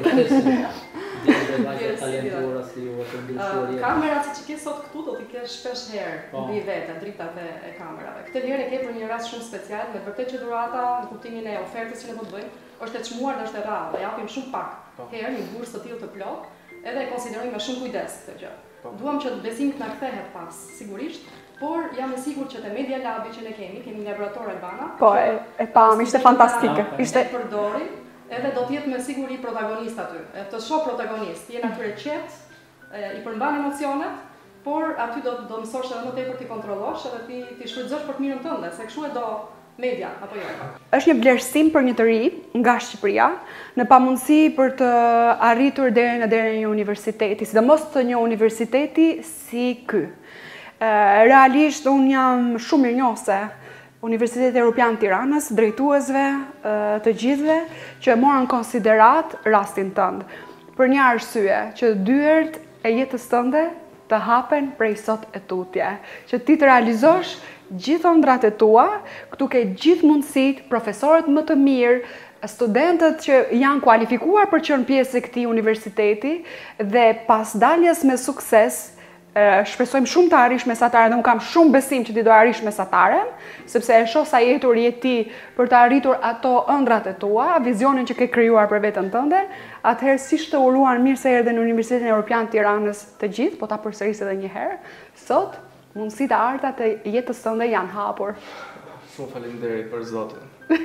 djenë talentuara si ju të ndryshuar jetë. Kamerat që ke sot këtu do t'i kesh shpesh herë mbi vete, dritat e kamerave. Këtë herë e ke për një rast shumë special, me vërtet që dhurata në kuptimin e ofertës që ne do të bëjmë, është e çmuar dhe është e rrallë, dhe japim shumë pak herë një bursë të tillë të plot, edhe e konsiderojmë me shumë kujdes këtë gjë. Duam që besimi të na kthehet pas, sigurisht, por jam e sigurt që te Media Labi që ne kemi laborator Albana. Po, e pam, ishte fantastike. Ishte përdorim, edhe do të jetë me siguri protagonist aty. Të shoh protagonist, je aty qet, i përmban emocionet, por aty do mësosh edhe më tepër ti kontrollosh edhe ti shfrytëzosh për të mirën tënde, se kështu e do media apo jo. Është një vlerësim për një të ri nga Shqipëria në pamundësi për të arritur deri në një universiteti, sidomos të një universiteti si ky. Realisht unë jam shumë mirënjohëse Universiteti Evropian Tiranës, drejtuesve të gjithëve që morën konsiderat rastin tënd. Për një arsye, që dyert e jetës tënde të hapen prej sot e tutje, që ti të realizosh gjithë ëndrat e tua, këtu ke gjithë mundësit, profesorët më të mirë, studentët që janë kualifikuar për qenë pjesë e këtij universiteti dhe pas daljes me sukses, shpresojmë shumë të arrish mesataren dhe unë kam shumë besim që ti do arrish mesataren, sepse e shoh sa jetur jeti për të arritur ato ëndrat e tua, vizionin që ke krijuar për veten tënde. Atëherë siç të uruan mirë se erdhe në Universitetin Evropian të Tiranës të gjithë, po ta përsëris edhe një herë. Sot mundësitë e arta të jetës tënde janë hapur. Shumë faleminderit për Zotin.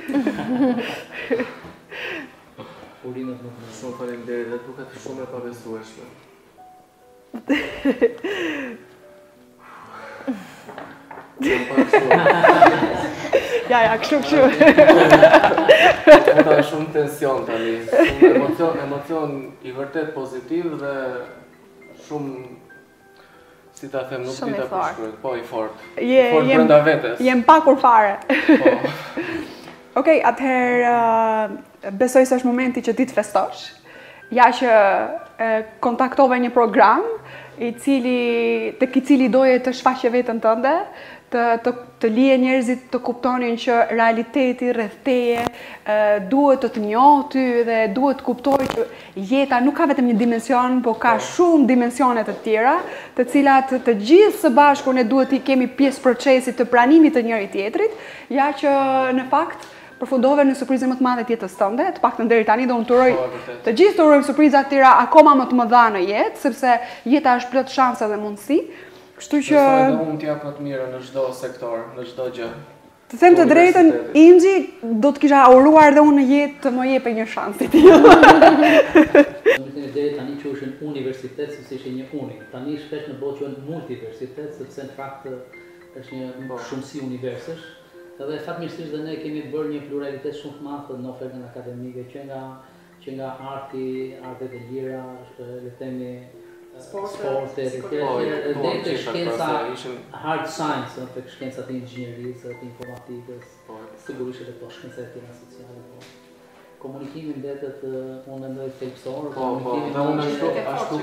Shumë faleminderit dhe duket shumë e pabesueshme. Ja, kështu. Ka shumë tension tani, shumë emocion i vërtet pozitiv dhe shumë, si ta them, nuk di ta përshkruaj, po i fort. Fort brenda vetes. Jem pakur fare. Okej, atëherë besoj se është momenti që ti të festosh. Ja që kontaktove një program tek i cili doje të shfaqe veten tënde, të lije njerëzit të kuptonin që realiteti rreth teje duhet të njohë ty dhe duhet të kuptoj që jeta nuk ka vetëm një dimension, po ka shumë dimensione të tjera, të cilat të gjithë së bashku ne duhet i kemi pjesë procesit të pranimit të njëri tjetrit, ja që në fakt përfundove në surprizën më të madhe të jetës tënde, të paktën deri tani do unë të uroj të gjithë të urojmë surpriza të tjera akoma më të mëdha në jetë, sepse jeta është plot shanse dhe mundësi. Kështu që do unë t'jap më të mirë në çdo sektor, në çdo gjë. Të them të drejtën, Imxhi do të kisha uruar dhe unë në jetë të më jepë një shans të tillë. Deri tani që është në universitet, sepse ishte një unik. Tani shpesh në botë quhen multiversitet, sepse në fakt është një shumësi universish. Edhe fatmirësisht dhe ne kemi bërë një pluralitet shumë të madh në ofertën akademike, që nga artet e lira, le të themi sportet, dhe të shkenca hard science, të shkencat e inxhinierisë, të informatikës, sigurisht edhe të shkencat e tjera sociale. Komunikimi mbetet, unë mendoj thelbësor, ashtu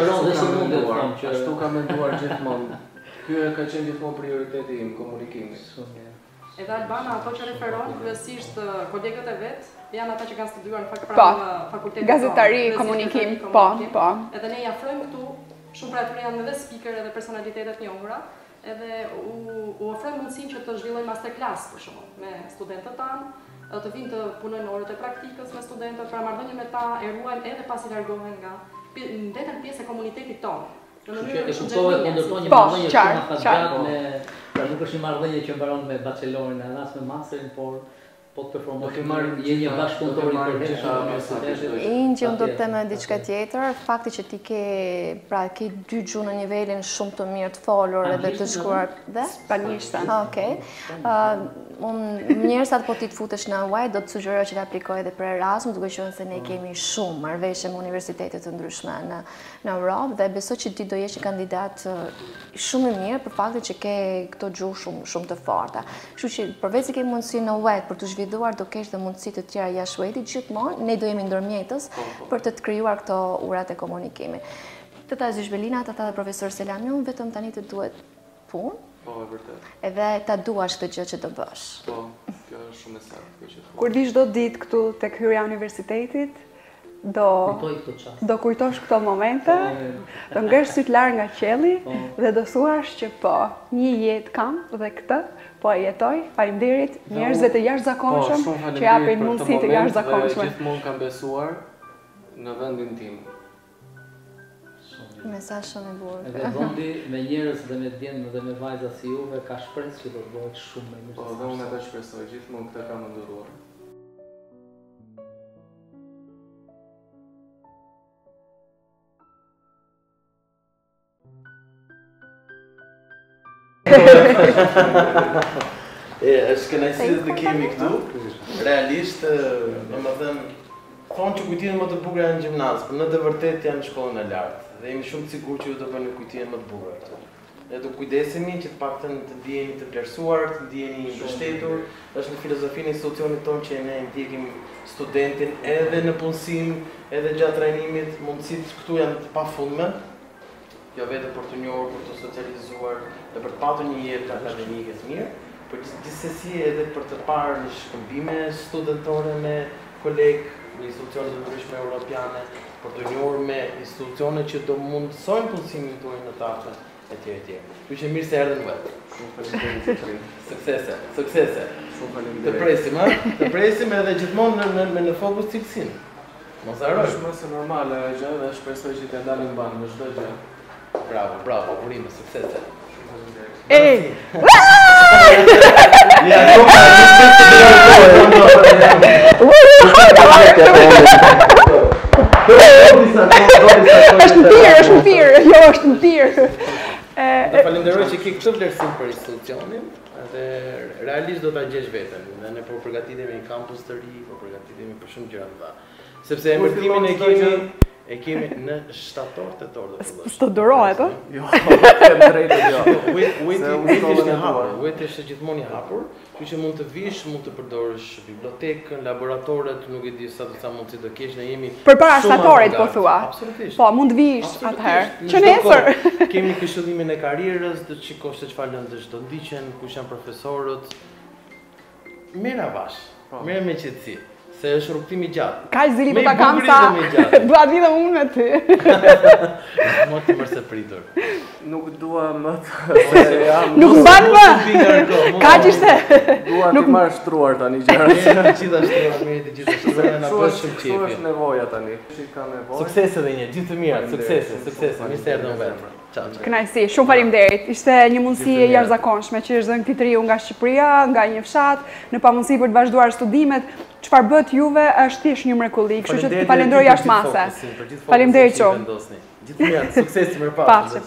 kam menduar gjithmonë. Ky ka qenë gjithmonë prioriteti im, komunikimi. Edhe Albana, ato që referon, kryesisht kolegët e vet, janë ata që kanë studiuar në fakt pranë fakultetit. Gazetari, komunikim, po. Edhe ne i afrojmë këtu, shumë prej atyre janë edhe speaker edhe personalitetet njohura, edhe u ofrojmë mundësinë që të zhvillojmë masterclass për shembull me studentët tanë, të vinë të punojnë orët e praktikës me studentët, pra marrëdhënie me ta e ruajmë edhe pasi largohen nga mbeten pjesë e komunitetit tonë. E kuptohet kundërton një marrëdhënie shumë afatgjat me, pra nuk është një marrëdhënie që mbaron me bachelorin e as me masterin, por po të performosh je një bashkëpunëtor i përhershëm në universitet. Imxhi, unë do të them diçka tjetër, fakti që ti ke 2 gjuhë në nivelin shumë të mirë të folur edhe të shkruar dhe spanishten. Okej. Njerëzat po ti të futesh në UAI, do të sugjeroj që të aplikoj edhe për Erasmus, duke qenë se ne kemi shumë marrëveshje me universitete të ndryshme në Europë dhe besoj që ti do jesh një kandidat shumë i mirë për faktin që ke këto gjuhë shumë të forta. Kështu që përveç se ke mundësi në UAI për të zhvilluar, do kesh dhe mundësi të tjera jashtë UAI-t, gjithmonë ne do jemi ndërmjetës për të krijuar këto urat e komunikimit. Tëta Zyshbelina, tëta dhe profesor Selamiu, vetëm tani të duhet punë. Po, e vërtet. Edhe ta duash këtë gjë që të bësh. Po, kjo është shumë e saktë. Kur vish do ditë këtu tek hyrja e universitetit, do kujtosh këto momente, do ngresh syt larg nga qielli dhe do thuash që po, një jetë kam dhe këtë po e jetoj. Faleminderit njerëzve të jashtëzakonshëm që japin mundësi të jashtëzakonshme. Gjithmonë kam besuar në vendin tim. Mesazh shumë i bukur. Edhe vendi me njerëz dhe me djemë dhe me vajza si juve ka shpresë që do të bëhet shumë më mirë. Po, dhe unë edhe shpresoj, gjithmonë këtë kam menduar. Është kënaqësi të kemi këtu. Realisht, domethënë, thonë që kujtimet më të bukura janë në gjimnaz, por në të vërtetë janë në shkollën e lartë. Dhe jemi shumë të sigurt që ju do bëni kujtime më të bukura këtu. Ne do kujdesemi që të paktën të ndiheni të vlerësuar, të ndiheni mbështetur. Është në filozofinë e institucionit tonë që ne ndjekim studentin edhe në punësim, edhe gjatë trajnimit, mundësitë këtu janë të pafundme. Jo vetëm për të njohur, për të socializuar dhe për të patur një jetë akademike të mirë, por gjithsesi edhe për të parë në shkëmbime studentore me kolegë në institucione të ndryshme europiane, për të njohur me institucione që do mundësojnë punësimin tuaj në tafe etj. Kështu që mirë se erdhën vetë. Shumë faleminderit. Suksese. Shumë faleminderit. Të presim, ha? Të presim edhe gjithmonë në fokus cilësinë. Mos harroj. Është më se normale gjë dhe shpresoj që të dalim banë në çdo gjë. Bravo, urime, suksese. Ej! Ja, është në tir, jo është në tir. Të falenderoj që ke këtë vlerësim për institucionin dhe realisht do ta gjesh veten. Dhe ne po përgatitemi një kampus të ri, po përgatitemi për shumë gjëra të mëdha. Sepse emërtimin e kemi në shtator tetor do fillosh. S'të durohet, ë? Jo, kem drejtë jo. Veti është gjithmonë i hapur, kështu që mund të vish, mund të përdorësh bibliotekën, laboratorët, nuk e di sa mundësi do kesh, ne jemi përpara shtatorit po thua. Absolutisht. Po, mund vish atëherë. Që nesër kemi këshillimin e karrierës, do të shikosh se çfarë lëndësh do ndiqen, kush janë profesorët. Merr avash. Merr me qetësi. Se është rrugtimi gjatë. Ka zili po ta kam sa. Dua të vidhem unë me ty. Mo të mërse pritur. Nuk dua më të... Nuk mban më! Ka që ishte! Dua të marrë shtruar tani gjërë. Mirë të gjitha shtruar, na bësh shumë qefi. Shumë është nevoja tani. Suksese dhe një, gjithë të mirë, suksese, mirë se erdhën vetë. Kënaqësi, shumë faleminderit. Ishte një mundësi e jashtëzakonshme që është dhënë këtij triu nga Shqipëria, nga një fshat, në pamundësi për të vazhduar studimet. Çfarë bëhet juve është thjesht një mrekulli, kështu që të falenderoj jashtë mase. Faleminderit shumë. Gjithë mirë, sukses mirëpafshim.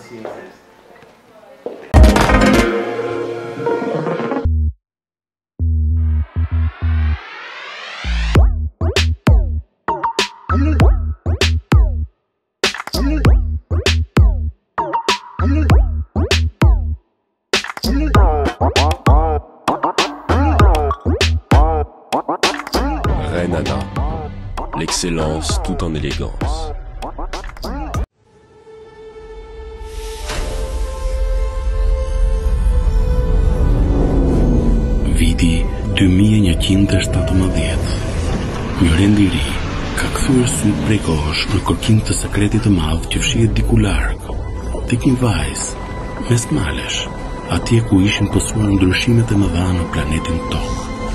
Renana, l'excellence tout en élégance. Viti 2117. Një rend i ri ka kthyer syt prej kohësh në kërkim të sekretit të madh që fshihet diku larg, tek një vajzë mes malesh, atje ku ishin pësuar ndryshimet e mëdha në planetin Tokë.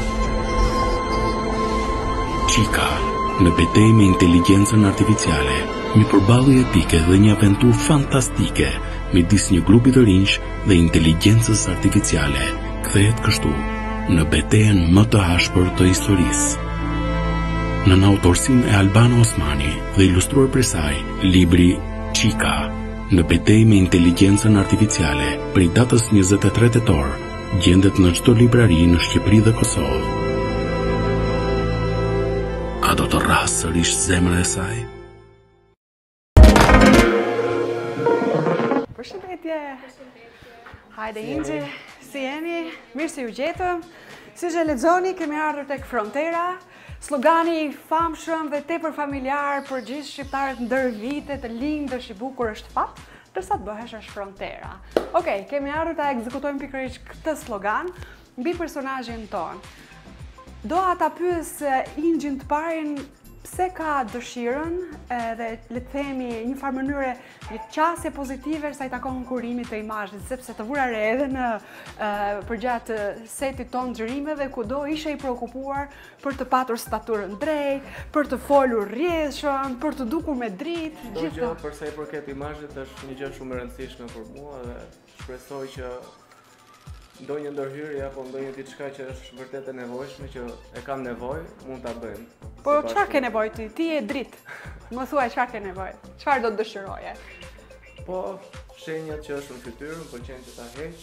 Chica, në betejë me inteligjencën artificiale, një përballje epike dhe një aventurë fantastike midis një grupi të rinj dhe inteligjencës artificiale, kthehet kështu në betejën më të ashpër të historisë. Në autorsinë e Albano Osmani dhe ilustruar prej saj, libri Chica, në betejë me inteligjencën artificiale, prej datës 23 tetor, gjendet në çdo librari në Shqipëri dhe Kosovë. A do të rrasë sërish zemra e saj? Përshëndetje. Hajde Ingji, si jeni? Mirë se ju gjetëm. Si që lexoni, kemi ardhur tek Frontera, slogani i famshëm dhe tepër familjar për gjithë shqiptarët ndër vite të lindësh i bukur është fat, dërsa të bëhesh është Frontera. Okej, kemi ardhur ta ekzekutojmë pikërisht këtë slogan mbi personazhin ton. Doa ta pyes Ingjin të parin pse ka dëshirën dhe le të themi një farë mënyre një qasje pozitive sa i takon kurimit të imazhit, sepse të vura re edhe në përgjatë setit ton xhirimeve kudo ishe i preokupuar për të patur staturën drejt, për të folur rrjedhshëm, për të dukur me dritë, gjithë. Gjë për sa i përket imazhit është një gjë shumë e rëndësishme për mua dhe shpresoj që ndonjë ndërhyrje apo ndonjë diçka që është vërtet e nevojshme që e kam nevojë, mund ta bëjmë. Po çfarë ke nevojë ti? Ti je dritë. Më thuaj çfarë ke nevojë? Çfarë do të dëshiroje? Po shenjat që është në fytyrë, më pëlqen që ta heq.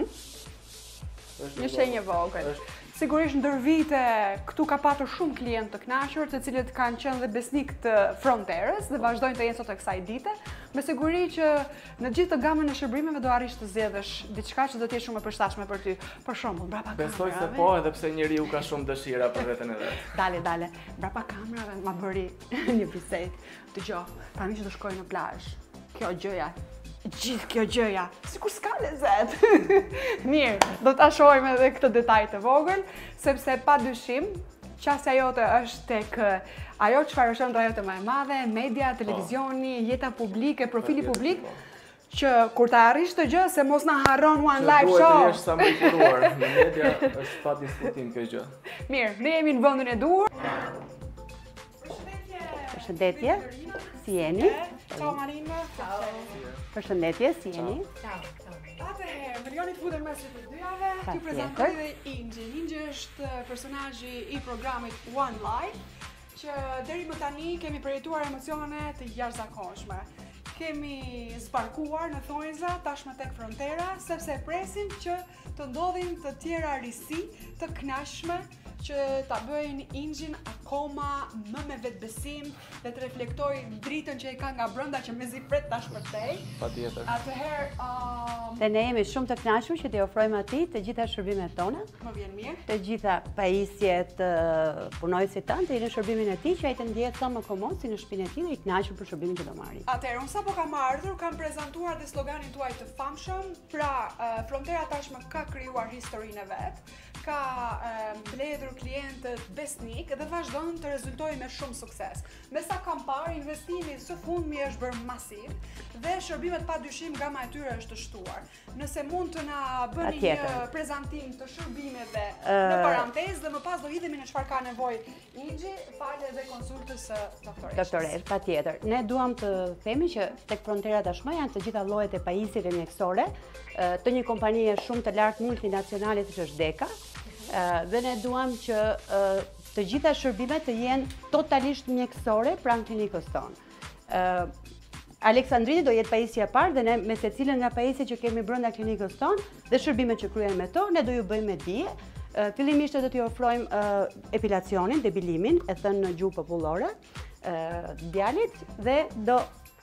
Një shenjë vogël. Sigurisht ndër vite këtu ka patur shumë klientë të kënaqur, të cilët kanë qenë dhe besnik të Fronterës dhe vazhdojnë të jenë sot e kësaj dite. Me siguri që në gjithë të gamën e shërbimeve do arrish të zgjedhësh diçka që do të jetë shumë e përshtatshme për ty. Për shembull, mbrapa kamerave. Besoj se po, edhe pse njeriu ka shumë dëshira për veten e vet. Dale, mbrapa kamerave ma bëri një bisedë. Dëgjoj, tani që do shkoj në plazh. Kjo gjëja, gjithë kjo gjëja, sikur s'ka lezet. Mirë, do ta shohim edhe këtë detaj të vogël, sepse padyshim qasja jote është tek ajo çfarë është ëndra jote më e madhe, media, televizioni, jeta publike, profili publik, që kur ta arrish të gjë se mos na harron one live show. Duhet të jesh sa më i informuar. Në media është pa diskutim kjo gjë. Mirë, ne jemi në vendin e duhur. Përshëndetje, si jeni? Ciao Marina. Ciao. Përshëndetje, si jeni? Ciao. Atëherë, milioni të futën mes të dyjave, t'ju prezantoj dhe Ingji. Ingji është personazhi i programit One Life, që deri më tani kemi përjetuar emocione të jashtëzakonshme. Kemi zbarkuar në thonjza tashmë tek frontera, sepse presim që të ndodhin të tjera risi të kënaqshme që ta bëjnë Ingjin akoma më me vetbesim dhe të reflektoj dritën që i ka nga brenda që mezi pret ta shpërtej. Patjetër. Atëherë, Dhe ne jemi shumë të kënaqur që t'i ofrojmë atij të gjitha shërbimet tona. Më vjen mirë. Të gjitha pajisjet, punojësit tanë të jenë në shërbimin e tij, që ai të ndihet sa më komod si në shtëpinë e tij dhe i kënaqur për shërbimin që do marrë. Atëherë, unë sapo kam ardhur, kam prezantuar dhe sloganin tuaj të famshëm, pra Frontera tashmë ka krijuar historinë e vet, ka mbledhur klientët besnik dhe vazhdon të rezultojë me shumë sukses. Me sa kam parë, investimi së fundmi është bërë masiv dhe shërbimet padyshim gama e tyre është të shtuar. Nëse mund të na bëni një prezantim të shërbimeve në parantezë dhe më pas do hidhemi në çfarë ka nevojë Ingji, falë edhe konsultës së doktoresh. Doktoresh, patjetër. Ne duam të themi që tek Frontera tashmë janë të gjitha llojet e pajisjeve mjekësore të një kompanie shumë të lartë multinacionale siç është Deka. Dhe ne duam që të gjitha shërbimet të jenë totalisht mjekësore pranë klinikës tonë. Aleksandriti do jetë pajisja e parë dhe ne me secilën nga pajisjet që kemi brenda klinikës tonë dhe shërbimet që kryejnë me to, ne do ju bëjmë me dije. Fillimisht do t'i ofrojmë epilacionin, debilimin, e thënë në gjuhë popullore, djalit dhe do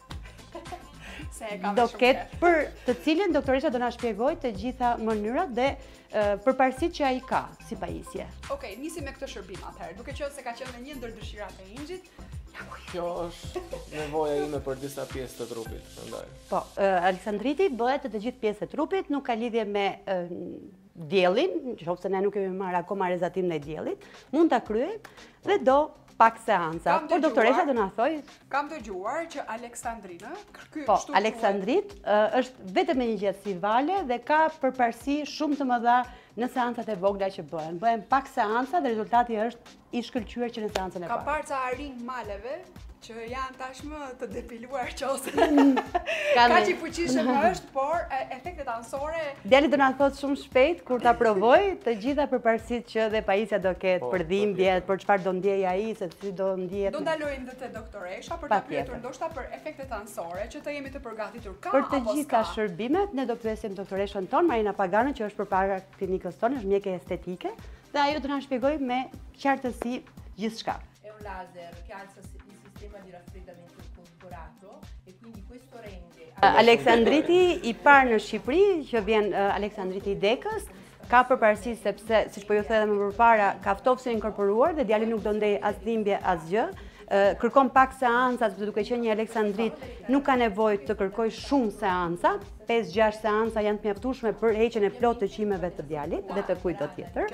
ketë për të cilën doktoresha do na shpjegoj të gjitha mënyrat dhe përparësitë që ai ka si pajisje. Okej, nisim me këtë shërbim atëherë. Duke qenë se ka qenë një ndër dëshirat e Ingjit, kjo është nevoja ime për disa pjesë të trupit, prandaj. Po, Aleksandriti bëhet të gjithë pjesë të trupit, nuk ka lidhje me diellin, nëse ne nuk kemi marrë akoma rezatim në diellit, mund ta kryejmë dhe do pak seanca, por doktoresha do na thoj. Kam dëgjuar që Aleksandrinë, po, Aleksandrit është vetëm një gjatësi vale dhe ka përparësi shumë të mëdha në seancat e vogla që bëhen. Bëhen pak seanca dhe rezultati është i shkëlqyer që në seancën e parë. Ka parë ca aring maleve që janë tashmë të depiluar qose. Ka që i fuqishëm është, por efektet anësore... Djali do na thotë shumë shpejt, kur ta provoj, të gjitha përparësitë që dhe pajisja do ketë për dhimbje, për çfarë do ndjej ai, se si do ndjehet. Do ndalojmë dhe te doktoresha për të pyetur ndoshta për efektet anësore, që të jemi të përgatitur ka apo s'ka. Për të gjitha shërbimet, ne do pyesim doktoreshën tonë, Marina Paganën, që është përpara klinikës tonë, është mjeke estetike, dhe ajo do na shpjegojë me qartësi gjithçka. È un laser che alza il sistema di raffreddamento corporato e quindi questo rende... Aleksandriti i parë në Shqipëri, që vjen Aleksandriti i Dekës, ka përparësi sepse, siç po ju them më përpara, ka ftofsin inkorporuar dhe djali nuk do ndej as dhimbje as gjë. Kërkon pak seanca, sepse duke qenë një Aleksandrit, nuk ka nevojë të kërkoj shumë seanca, 5-6 seanca janë të mjaftueshme për heqjen e plotë të qimeve të djalit dhe të kujt do tjetër.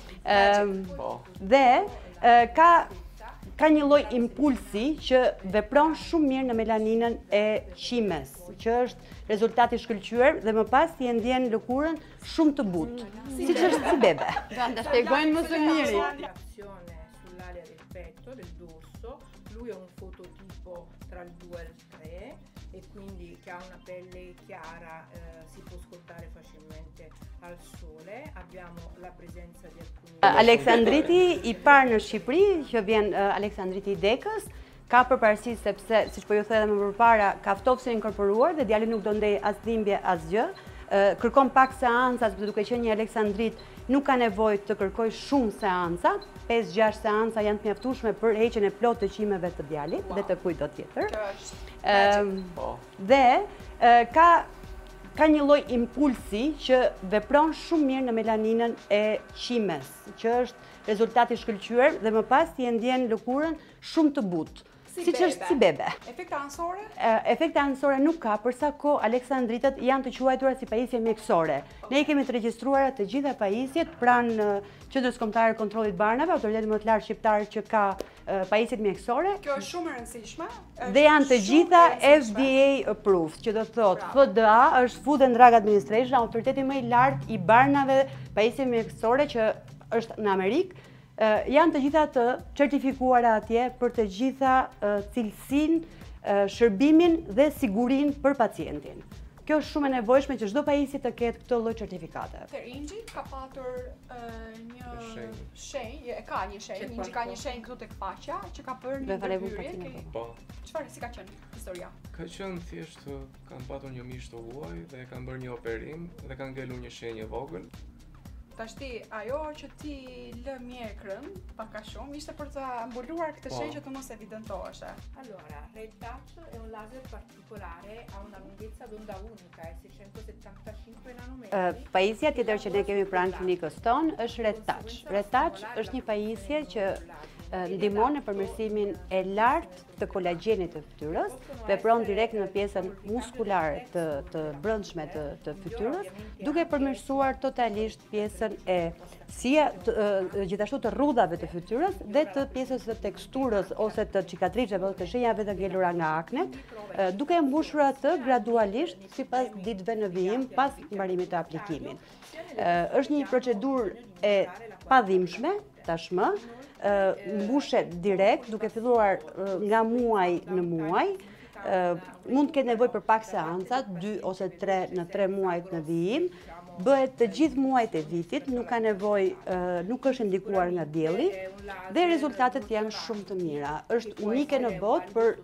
Dhe ka një lloj impulsi që vepron shumë mirë në melaninën e qimes, që është rezultati shkëlqyer dhe më pas ti e ndjen lëkurën shumë të butë, siç është si bebe. Ta shpjegojnë më së miri. Sull'area del petto, del dorso, lui è un fototipo tra il 2 e il 3 e quindi che ha una pelle chiara, si può scoltare facilmente al sole. Abbiamo la presenza di alcuni... Aleksandriti i parë në Shqipëri, që vjen Aleksandriti i Dekës, ka përparësi sepse, siç po ju them më përpara, ka ftofsin inkorporuar dhe djali nuk do ndej as dhimbje as gjë. Kërkon pak seanca, sepse duke qenë një Aleksandrit, nuk ka nevojë të kërkoj shumë seanca, 5-6 seanca janë të mjaftueshme për heqjen e plotë të qimeve të djalit dhe të kujt do tjetër. Dhe ka një lloj impulsi që vepron shumë mirë në melaninën e qimes, që është rezultati shkëlqyer dhe më pas ti e ndjen lëkurën shumë të butë, si bebe. Efekte anësore? Efekte anësore nuk ka, përsa ko aleksandritët janë të quajtura si pajisje mjekësore. Ne i kemi të regjistruara të gjitha pajisjet pranë Qendrës Kombëtare të Kontrollit Barnave, autoritetit më të lartë shqiptar që ka pajisjet mjekësore. Kjo është shumë e rëndësishme. Dhe janë të gjitha FDA approved, që do të thotë FDA është Food and Drug Administration, autoriteti më i lartë i barnave pajisje mjekësore që është në Amerikë. Janë të gjitha të certifikuara atje për të gjitha cilësinë, shërbimin dhe sigurinë për pacientin. Kjo është shumë e nevojshme që çdo pajisje të ketë këtë lloj certifikate. Terinxhi ka patur një shenjë, ka një shenjë këtu tek faqja që ka bërë një ndërhyrje. Po. Çfarë si ka qenë historia? Ka qenë thjesht kanë patur një mish të huaj dhe kanë bërë një operim dhe kanë ngelur një shenjë vogël. Tashti, ajo që ti lë mjekrën, paka shumë, ishte për të mbuluar këtë shenjë që të mos evidentoheshe. Allora, Red Touch è un laser particolare, ha una lunghezza d'onda unica, è 675 nanometri. Pajisja tjetër që ne kemi pranë klinikës tonë është Red Touch. Red Touch është një pajisje që ndihmon në përmirësimin e lartë të kolagjenit të fytyrës, vepron direkt në pjesën muskulare të brendshme të fytyrës, duke përmirësuar totalisht pjesën e gjithashtu të rrudhave të fytyrës dhe të pjesës së teksturës ose të cikatriceve ose të shenjave të ngelura nga aknet, duke mbushur atë gradualisht sipas ditëve në vijim pas mbarimit të aplikimit. Është një procedurë e padhimshme tashmë, mbushet direkt, duke filluar nga muaj në muaj, mund të ketë nevojë për pak seanca, 2 ose 3 në 3 muajt në vijim, bëhet të gjithë muajt e vitit, nuk ka nevojë, nuk është indikuar nga dielli dhe rezultatet janë shumë të mira. Është unike në botë për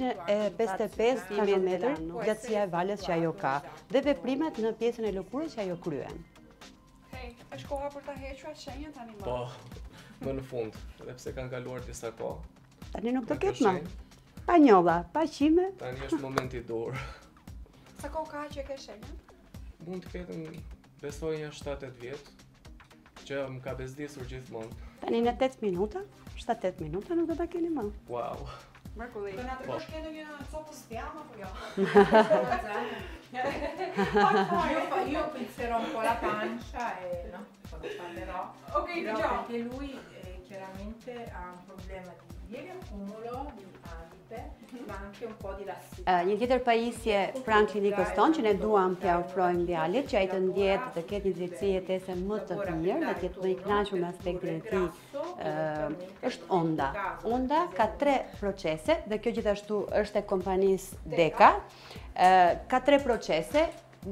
755 nanometër gjatësia e valës që ajo ka dhe veprimet në pjesën e lëkurës që ajo kryen. Është koha për ta hequr shenjën tani më? Po. Më në fund, edhe pse kanë kaluar disa kohë. Tani nuk do ketë më. Pa njolla, pa qime. Tani është momenti i dur. Sa kohë ka që e ke shenjën? Mund të ketë, besoj një 7-8 vjet, që më ka bezdisur gjithmonë. Tani në 8 minuta, 7-8 minuta nuk do ta keni më. Wow. Mrekulli. Do na tregosh këtu një copës fiamme apo jo? Io penserò un po' la pancia e no, quando parlerò. Ok, diciamo. Perché lui chiaramente ha un problema di accumulo di alipe, ma anche un po' di lassità. Një tjetër pajisje pranë klinikës tonë që ne duam t'ia ofrojmë djalit, që ai të ndjetë të ketë një drejtësi jetese më të mirë, dhe të jetë më i kënaqur me aspektin e tij, është Onda. Onda ka 3 procese dhe kjo gjithashtu është e kompanisë Deka. Ka 3 procese,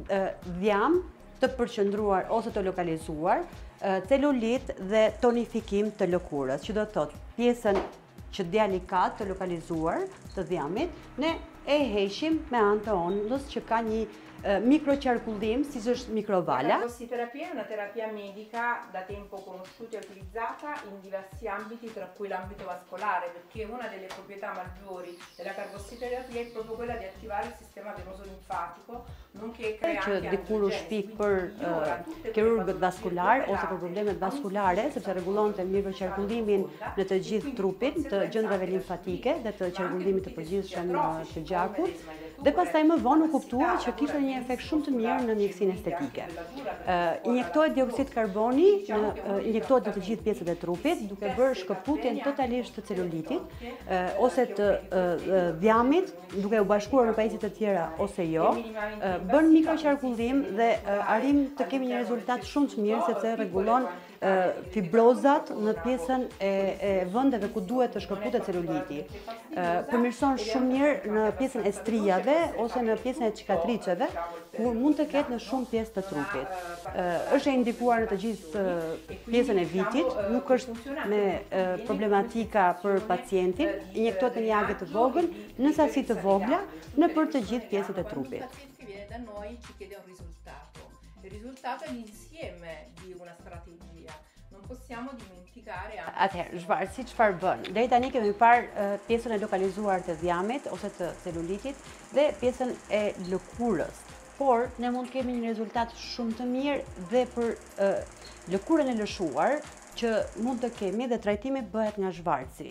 dhjam të përqendruar ose të lokalizuar, celulit dhe tonifikim të lëkurës, që do të thotë pjesën që djali ka të lokalizuar të dhjamit, ne e heqim me anë të ondës që ka një microcarcullim, si është mikrovala. La carbossiterapia è una terapia medica da tempo conosciuta e utilizzata in diversi ambiti, tra cui l'ambito vascolare, perché una delle proprietà maggiori della carbossiterapia è proprio quella di attivare il sistema venoso linfatico, nonché crea anche dikur u shpik për kirurgët vaskular ose për problemet vaskulare, sepse rregullonte microcarcullimin në të gjithë trupin, të gjendrave limfatike dhe të qarkullimit të përgjithshëm të gjakut. Dhe pastaj më vonë u kuptua që kishte një efekt shumë të mirë në mjekësinë estetike. Injektohet dioksid karboni, injektohet në të gjithë pjesët e trupit, duke bërë shkëputjen totalisht të celulitit ose të dhjamit, duke u bashkuar në pajisje të tjera ose jo, bën mikroqarkullim dhe arrim të kemi një rezultat shumë të mirë sepse rregullon fibrozat në pjesën e vendeve ku duhet të shkëputet celuliti. Përmirëson shumë mirë në pjesën e strijave ose në pjesën e cikatriceve, ku mund të ketë në shumë pjesë të trupit. Është e indikuar në të gjithë pjesën e vitit, nuk është me problematika për pacientin, injektohet në një agë të vogël, në sasi të vogla, në për të gjithë pjesët e trupit. Da noi ci chiede un risultato. Il risultato è l'insieme di una strategia. Non possiamo dimenticare anche. Atëherë, zhvarësi çfarë bën? Deri tani kemi parë pjesën e lokalizuar të dhjamit ose të celulitit dhe pjesën e lëkurës. Por ne mund të kemi një rezultat shumë të mirë dhe për lëkurën e lëshuar që mund të kemi dhe trajtimi bëhet nga zhvarësi.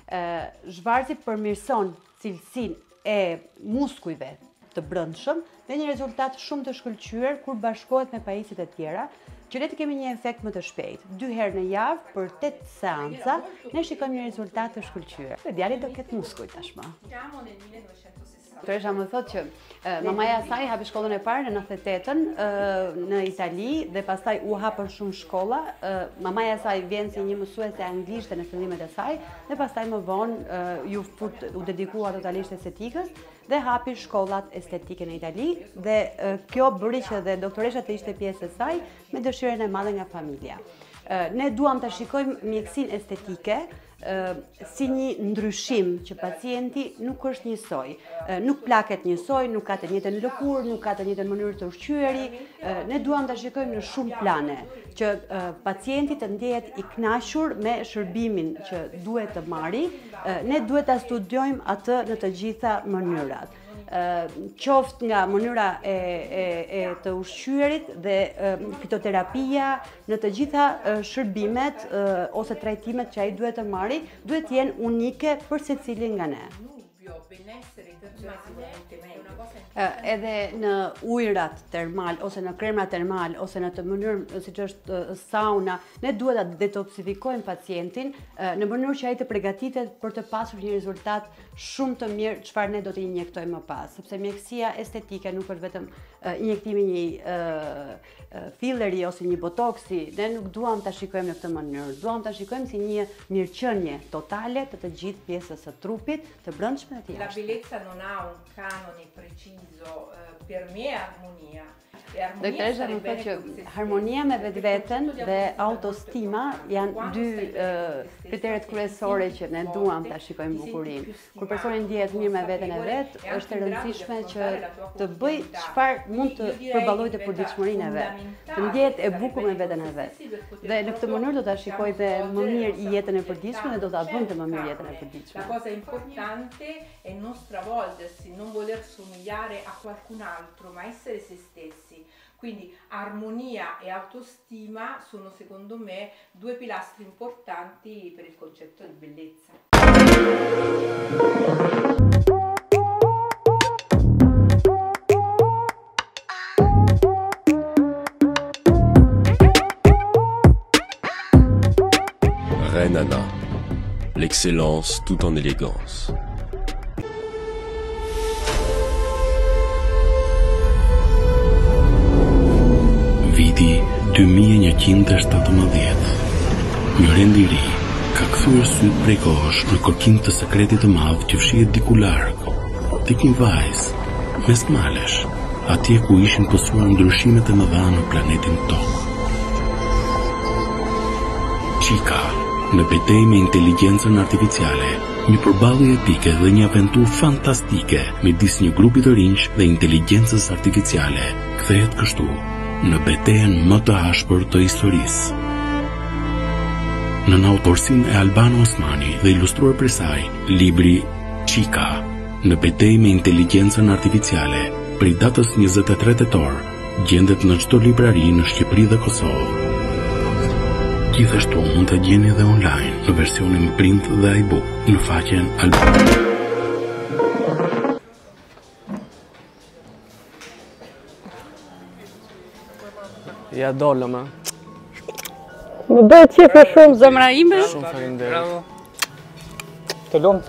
Zhvarzi përmirëson cilësinë e muskujve të brendshëm dhe një rezultat shumë të shkëlqyer kur bashkohet me pajisjet e tjera, që le të kemi një efekt më të shpejt. 2 herë në javë për 8 seanca, ne shikojmë një rezultat të shkëlqyer. Djali do ketë muskuj tashmë. Doktoresha më thotë që mamaja e saj hapi shkollën e parë në 98-ën në Itali dhe pastaj u hapën shumë shkolla. Mamaja e saj vjen si një mësuese anglishte në fillimet e saj dhe pastaj më vonë u dedikua totalisht estetikës dhe hapi shkollat estetike në Itali dhe kjo bëri që dhe doktoresha të ishte pjesë e saj me dëshirën e madhe nga familja. Ne duam të shikojmë mjekësinë estetike si një ndryshim që pacienti nuk është njësoj, nuk plaket njësoj, nuk ka të njëjtën lëkurë, nuk ka të njëjtën mënyrë të ushqyeri. Ne duam ta shikojmë në shumë plane, që pacienti të ndjehet i kënaqur me shërbimin që duhet të marrë. Ne duhet ta studiojmë atë në të gjitha mënyrat. Qoftë nga mënyra e të ushqyerit dhe fitoterapia, në të gjitha shërbimet ose trajtimet që ai duhet të marrë, duhet të jenë unike për secilin nga ne. Edhe në ujërat termal ose në kremra termal ose në të mënyrë siç është sauna, ne duhet ta detoksifikojmë pacientin në mënyrë që ai të përgatitet për të pasur një rezultat shumë të mirë çfarë ne do të injektojmë më pas, sepse mjekësia estetike nuk është vetëm injektimi një filleri ose një botoksi. Ne nuk duam ta shikojmë në këtë mënyrë, duam ta shikojmë si një mirëqenie totale të gjithë pjesës së trupit, të brendshme dhe të La jashtme. bellezza non ha un canone preciso, per me è armonia. Doktoresha më thotë që harmonia me vetveten dhe autostima janë dy kriteret kryesore që ne duam ta shikojmë bukurinë. Kur personi ndihet mirë me veten e vet, është e rëndësishme që të bëj çfarë mund të përballojë të përditshmërinë e vet, të ndihet e bukur me veten e vet. Dhe në këtë mënyrë do ta shikojë dhe më mirë jetën e përditshme dhe do ta bëjë më mirë jetën e përditshme. La cosa importante è non stravolgersi, non voler somigliare a qualcun altro, ma essere se stessi. Quindi armonia e autostima sono secondo me 2 pilastri importanti per il concetto di bellezza. Renana, l'excellence tout en élégance. Viti 2117. Një rend i ri ka kthyer syt prej kohësh në kërkim të sekretit të madh që fshihet diku larg, tek një vajzë mes malesh, atje ku ishin pësuar ndryshimet e mëdha në planetin Tokë. Chica, në betejë me inteligjencën artificiale, një përballje epike dhe një aventurë fantastike midis një grupi të rinj dhe inteligjencës artificiale, kthehet kështu në betejën më të ashpër të historisë. Në autorsinë e Albano Osmani dhe ilustruar për saj, libri Chica, në betejë me inteligjencën artificiale, prej datës 23 tetor, gjendet në çdo librari në Shqipëri dhe Kosovë. Gjithashtu mund të gjeni edhe online në versionin print dhe e-book në faqen Albano. Ja dollë më. Më bëhet qefe shumë zemra ime. Shumë faleminderit. Të lumt.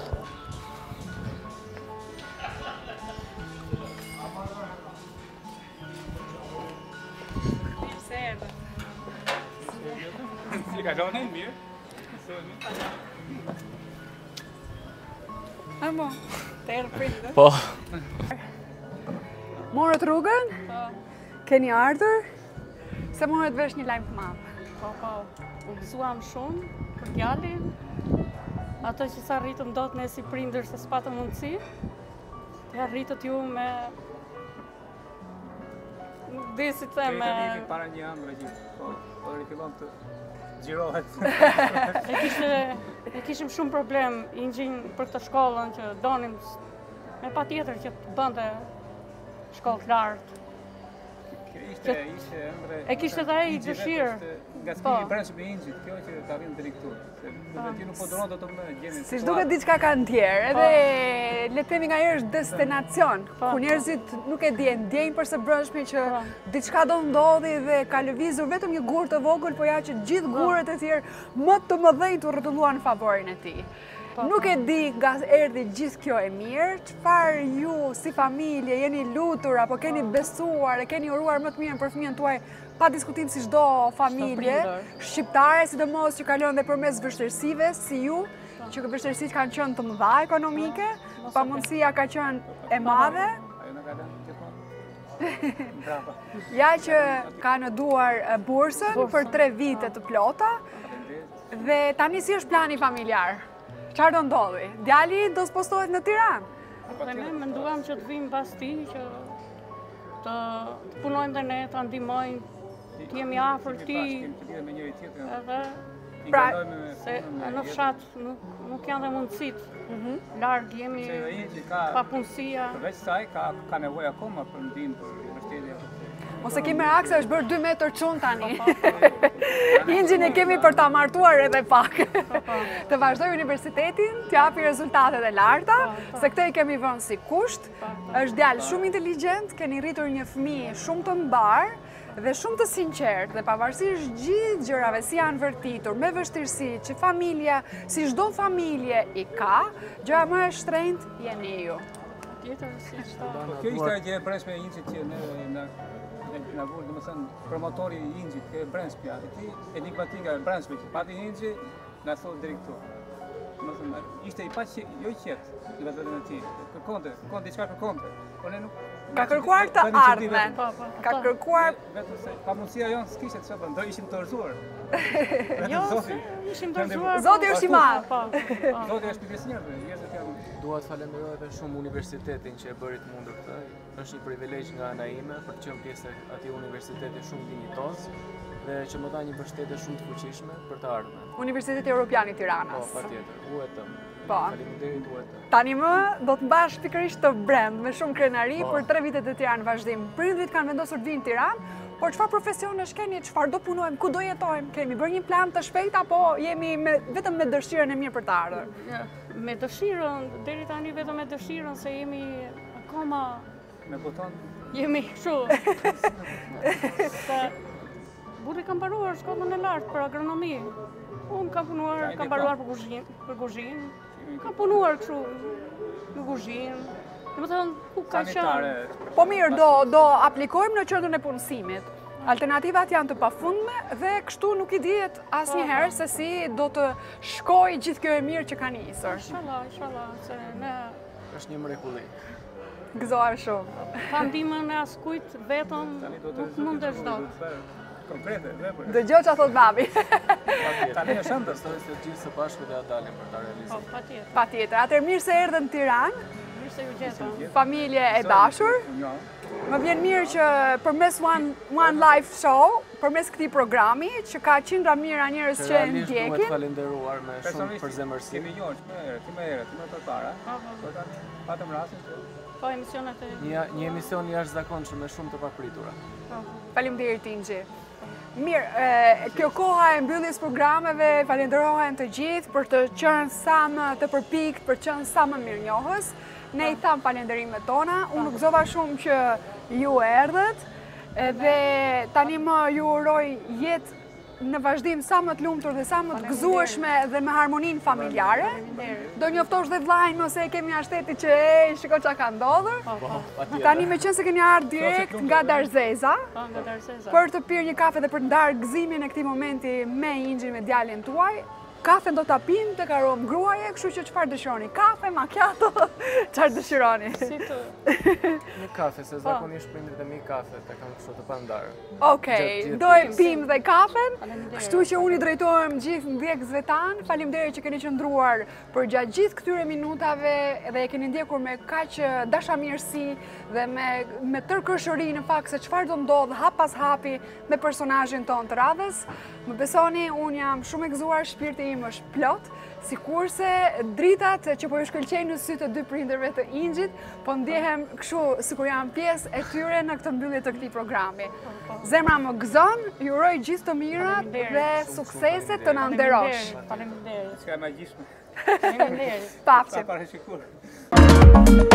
Si kaloni mirë? A mo, të erë pritë. Po. Morët rrugën? Keni ardhur? Se morët vesh një lajmë të madhë. Po, u gëzuam shumë për djalin. Ato që sa rritëm dot ne si prindër se s'patë mundësi. Të arritët ju me... Nuk di si të me... Para një anë që po rifillon të gjirohet. E kishim shumë problem i ngjin për këtë shkollën që donim me patjetër që të bënte shkollë të lartë. E kishte dhe ai dëshirë. Nga s'ki i brendshëm i Inxhit, kjo që të arrin drejtor. Ti nuk po duron do të më gjeni. Si duket diçka kanë tjerë, edhe le të themi nga herë është destinacion, ku njerëzit nuk e dinë, ndjejnë për së brendshmi që diçka do ndodhi dhe ka lëvizur vetëm një gur të vogël, po ja që gjithë gurët e tjerë më të mëdhenj të rrotulluan në favorin e tij. Nuk e di nga erdhi gjithë kjo e mirë, çfarë ju si familje jeni lutur apo keni besuar e keni uruar më të mirën për fëmijën tuaj, pa diskutim si çdo familje shqiptare, sidomos që kalon dhe përmes vështirësive si ju, që vështirësitë kanë qenë të mëdha ekonomike, pamundësia ka qenë e madhe. Ja që ka në duar bursën për 3 vite të plota, dhe tani si është plani familjar? Qarë do ndodhi? Djali do s'postohet në Tiranë? Dhe ne menduam që të vim pas ti, që të punojmë dhe ne, të ndihmojmë, të jemi afër ti, edhe se në fshat nuk janë dhe mundësit, larg jemi pa punësia. Përveç saj, ka nevojë akoma për ndihmë, për mbështetje. Mos e kemi reakse, është bërë 2 metër çun tani. Inxhin e kemi për ta martuar edhe pak. Të vazhdoj universitetin, të japi rezultatet e larta, se këtë i kemi vënë si kusht. Është djalë shumë inteligjent, keni rritur një fëmijë shumë të mbar dhe shumë të sinqert, dhe pavarësisht gjithë gjërave si janë vërtitur, me vështirësi që familja, si çdo familje i ka, gjëja më e shtrenjtë jeni ju. Tjetër si çdo. Kjo ishte gjë e brendshme e Inxhit që në vurë, domethënë promotori i Inxhit, që e brendshmja, enigmatika e brendshme që pati Inxhi, na thot drejtor. Domethënë ishte i paqë jo i qetë në vetën e tij. Kërkonte diçka kërkonte. Po ne nuk ka kërkuar të ardhmen. Ka kërkuar vetëm se pamundësia jonë s'kishte çfarë do ishim të dorëzuar. Jo, ishim të dorëzuar. Zoti është i madh. Zoti është pjesënjërve, njerëzit janë. Dua të falenderoj edhe shumë universitetin që e bëri të mundur këtë. Është një privilegj nga ana ime për të qenë pjesë e atij universiteti shumë dinjitoz dhe që më dha një mbështetje shumë të fuqishme për të ardhmen. Universiteti Evropian i Tiranës. Po, patjetër. UET. Po. Faleminderit UET. Tani më do të mbash pikërisht të brend me shumë krenari për 3 vitet e tjera në vazhdim. Prindrit kanë vendosur të vinë në Tiranë, por çfarë profesionesh keni, çfarë do punojmë, ku do jetojmë? Kemi bërë një plan të shpejtë apo jemi vetëm me dëshirën e mirë për të ardhur? Me dëshirën, deri tani vetëm me dëshirën se jemi akoma me boton. Jemi kështu. Burri kam mbaruar shkollën e lartë për agronomi. Unë kam punuar, kam mbaruar për kuzhinë. Kam punuar kështu në kuzhinë. Domethënë ku ka qenë. Po mirë, do aplikojmë në qendrën e punësimit. Alternativat janë të pafundme dhe kështu nuk i dihet asnjëherë se si do të shkojë gjithë kjo e mirë që ka nisur. Inshallah, se ne është një mrekulli. Gëzohem shumë. Pa ndihmën e askujt vetëm nuk mundesh dot. Konkrete, vepër. Dëgjoj çfarë thot babi. Tani është ëndër, se gjithë së bashku dhe dalim për ta realizuar. Patjetër. Patjetër. Atëherë mirë se erdhën në Tiranë. Mirë se ju gjetëm. Familje e dashur. Më vjen mirë që përmes One Life Show, përmes këtij programi që ka qindra mira njerëz që e ndjekin. Duhet falenderuar me shumë përzemërsi. Kemi njohur ti më herët, më përpara. Patëm rastin që po emisionet e një emision jashtëzakonshëm me shumë të papritura. Faleminderit Inxhi. Mirë, kjo koha e mbylljes programeve, falenderohen të gjithë për të qenë sa më të përpikt, për të qenë sa më mirënjohës. Ne i tham falenderimet tona, unë gëzova shumë që ju erdhët, dhe tani më ju uroj jetë në vazhdim sa më të lumtur dhe sa më të gëzueshme dhe me harmoninë familjare. Do njoftosh dhe vllajin ose e kemi ashteti që shiko çka ka ndodhur. Tani me qenë se keni ardhur direkt nga Darzeza, për të pirë një kafe dhe për të ndarë gëzimin e këtij momenti me Inxhin, me djalin tuaj. Kafen do ta pimë tek aromë gruaje, kështu që çfarë dëshironi? Kafe, macchiato, çfarë dëshironi? Një kafe, se zakonisht prindrit e mi kafe të kanë kështu të pandarë. Okej, do e pimë dhe kafen, kështu që unë i drejtohem gjithë ndjekësve tanë. Faleminderit që keni qëndruar për gjatë gjithë këtyre minutave dhe e keni ndjekur me kaq dashamirësi dhe me tërkërshëri në fakt se çfarë do ndodh hap pas hapi me personazhin ton të radhës. Më besoni, unë jam shumë e gëzuar, shpirti shqetësim është plot, si kurse dritat që po ju shkëlqejnë në sy të dy prindërve të Ingjit, po ndjehem kështu sikur jam pjesë e tyre në këtë mbyllje të këtij programi. Zemra më gëzon, ju uroj gjithë të mirat dhe suksese të na nderosh. Faleminderit. Ska magjishme. Faleminderit. Pafshim. Sa parashikuar.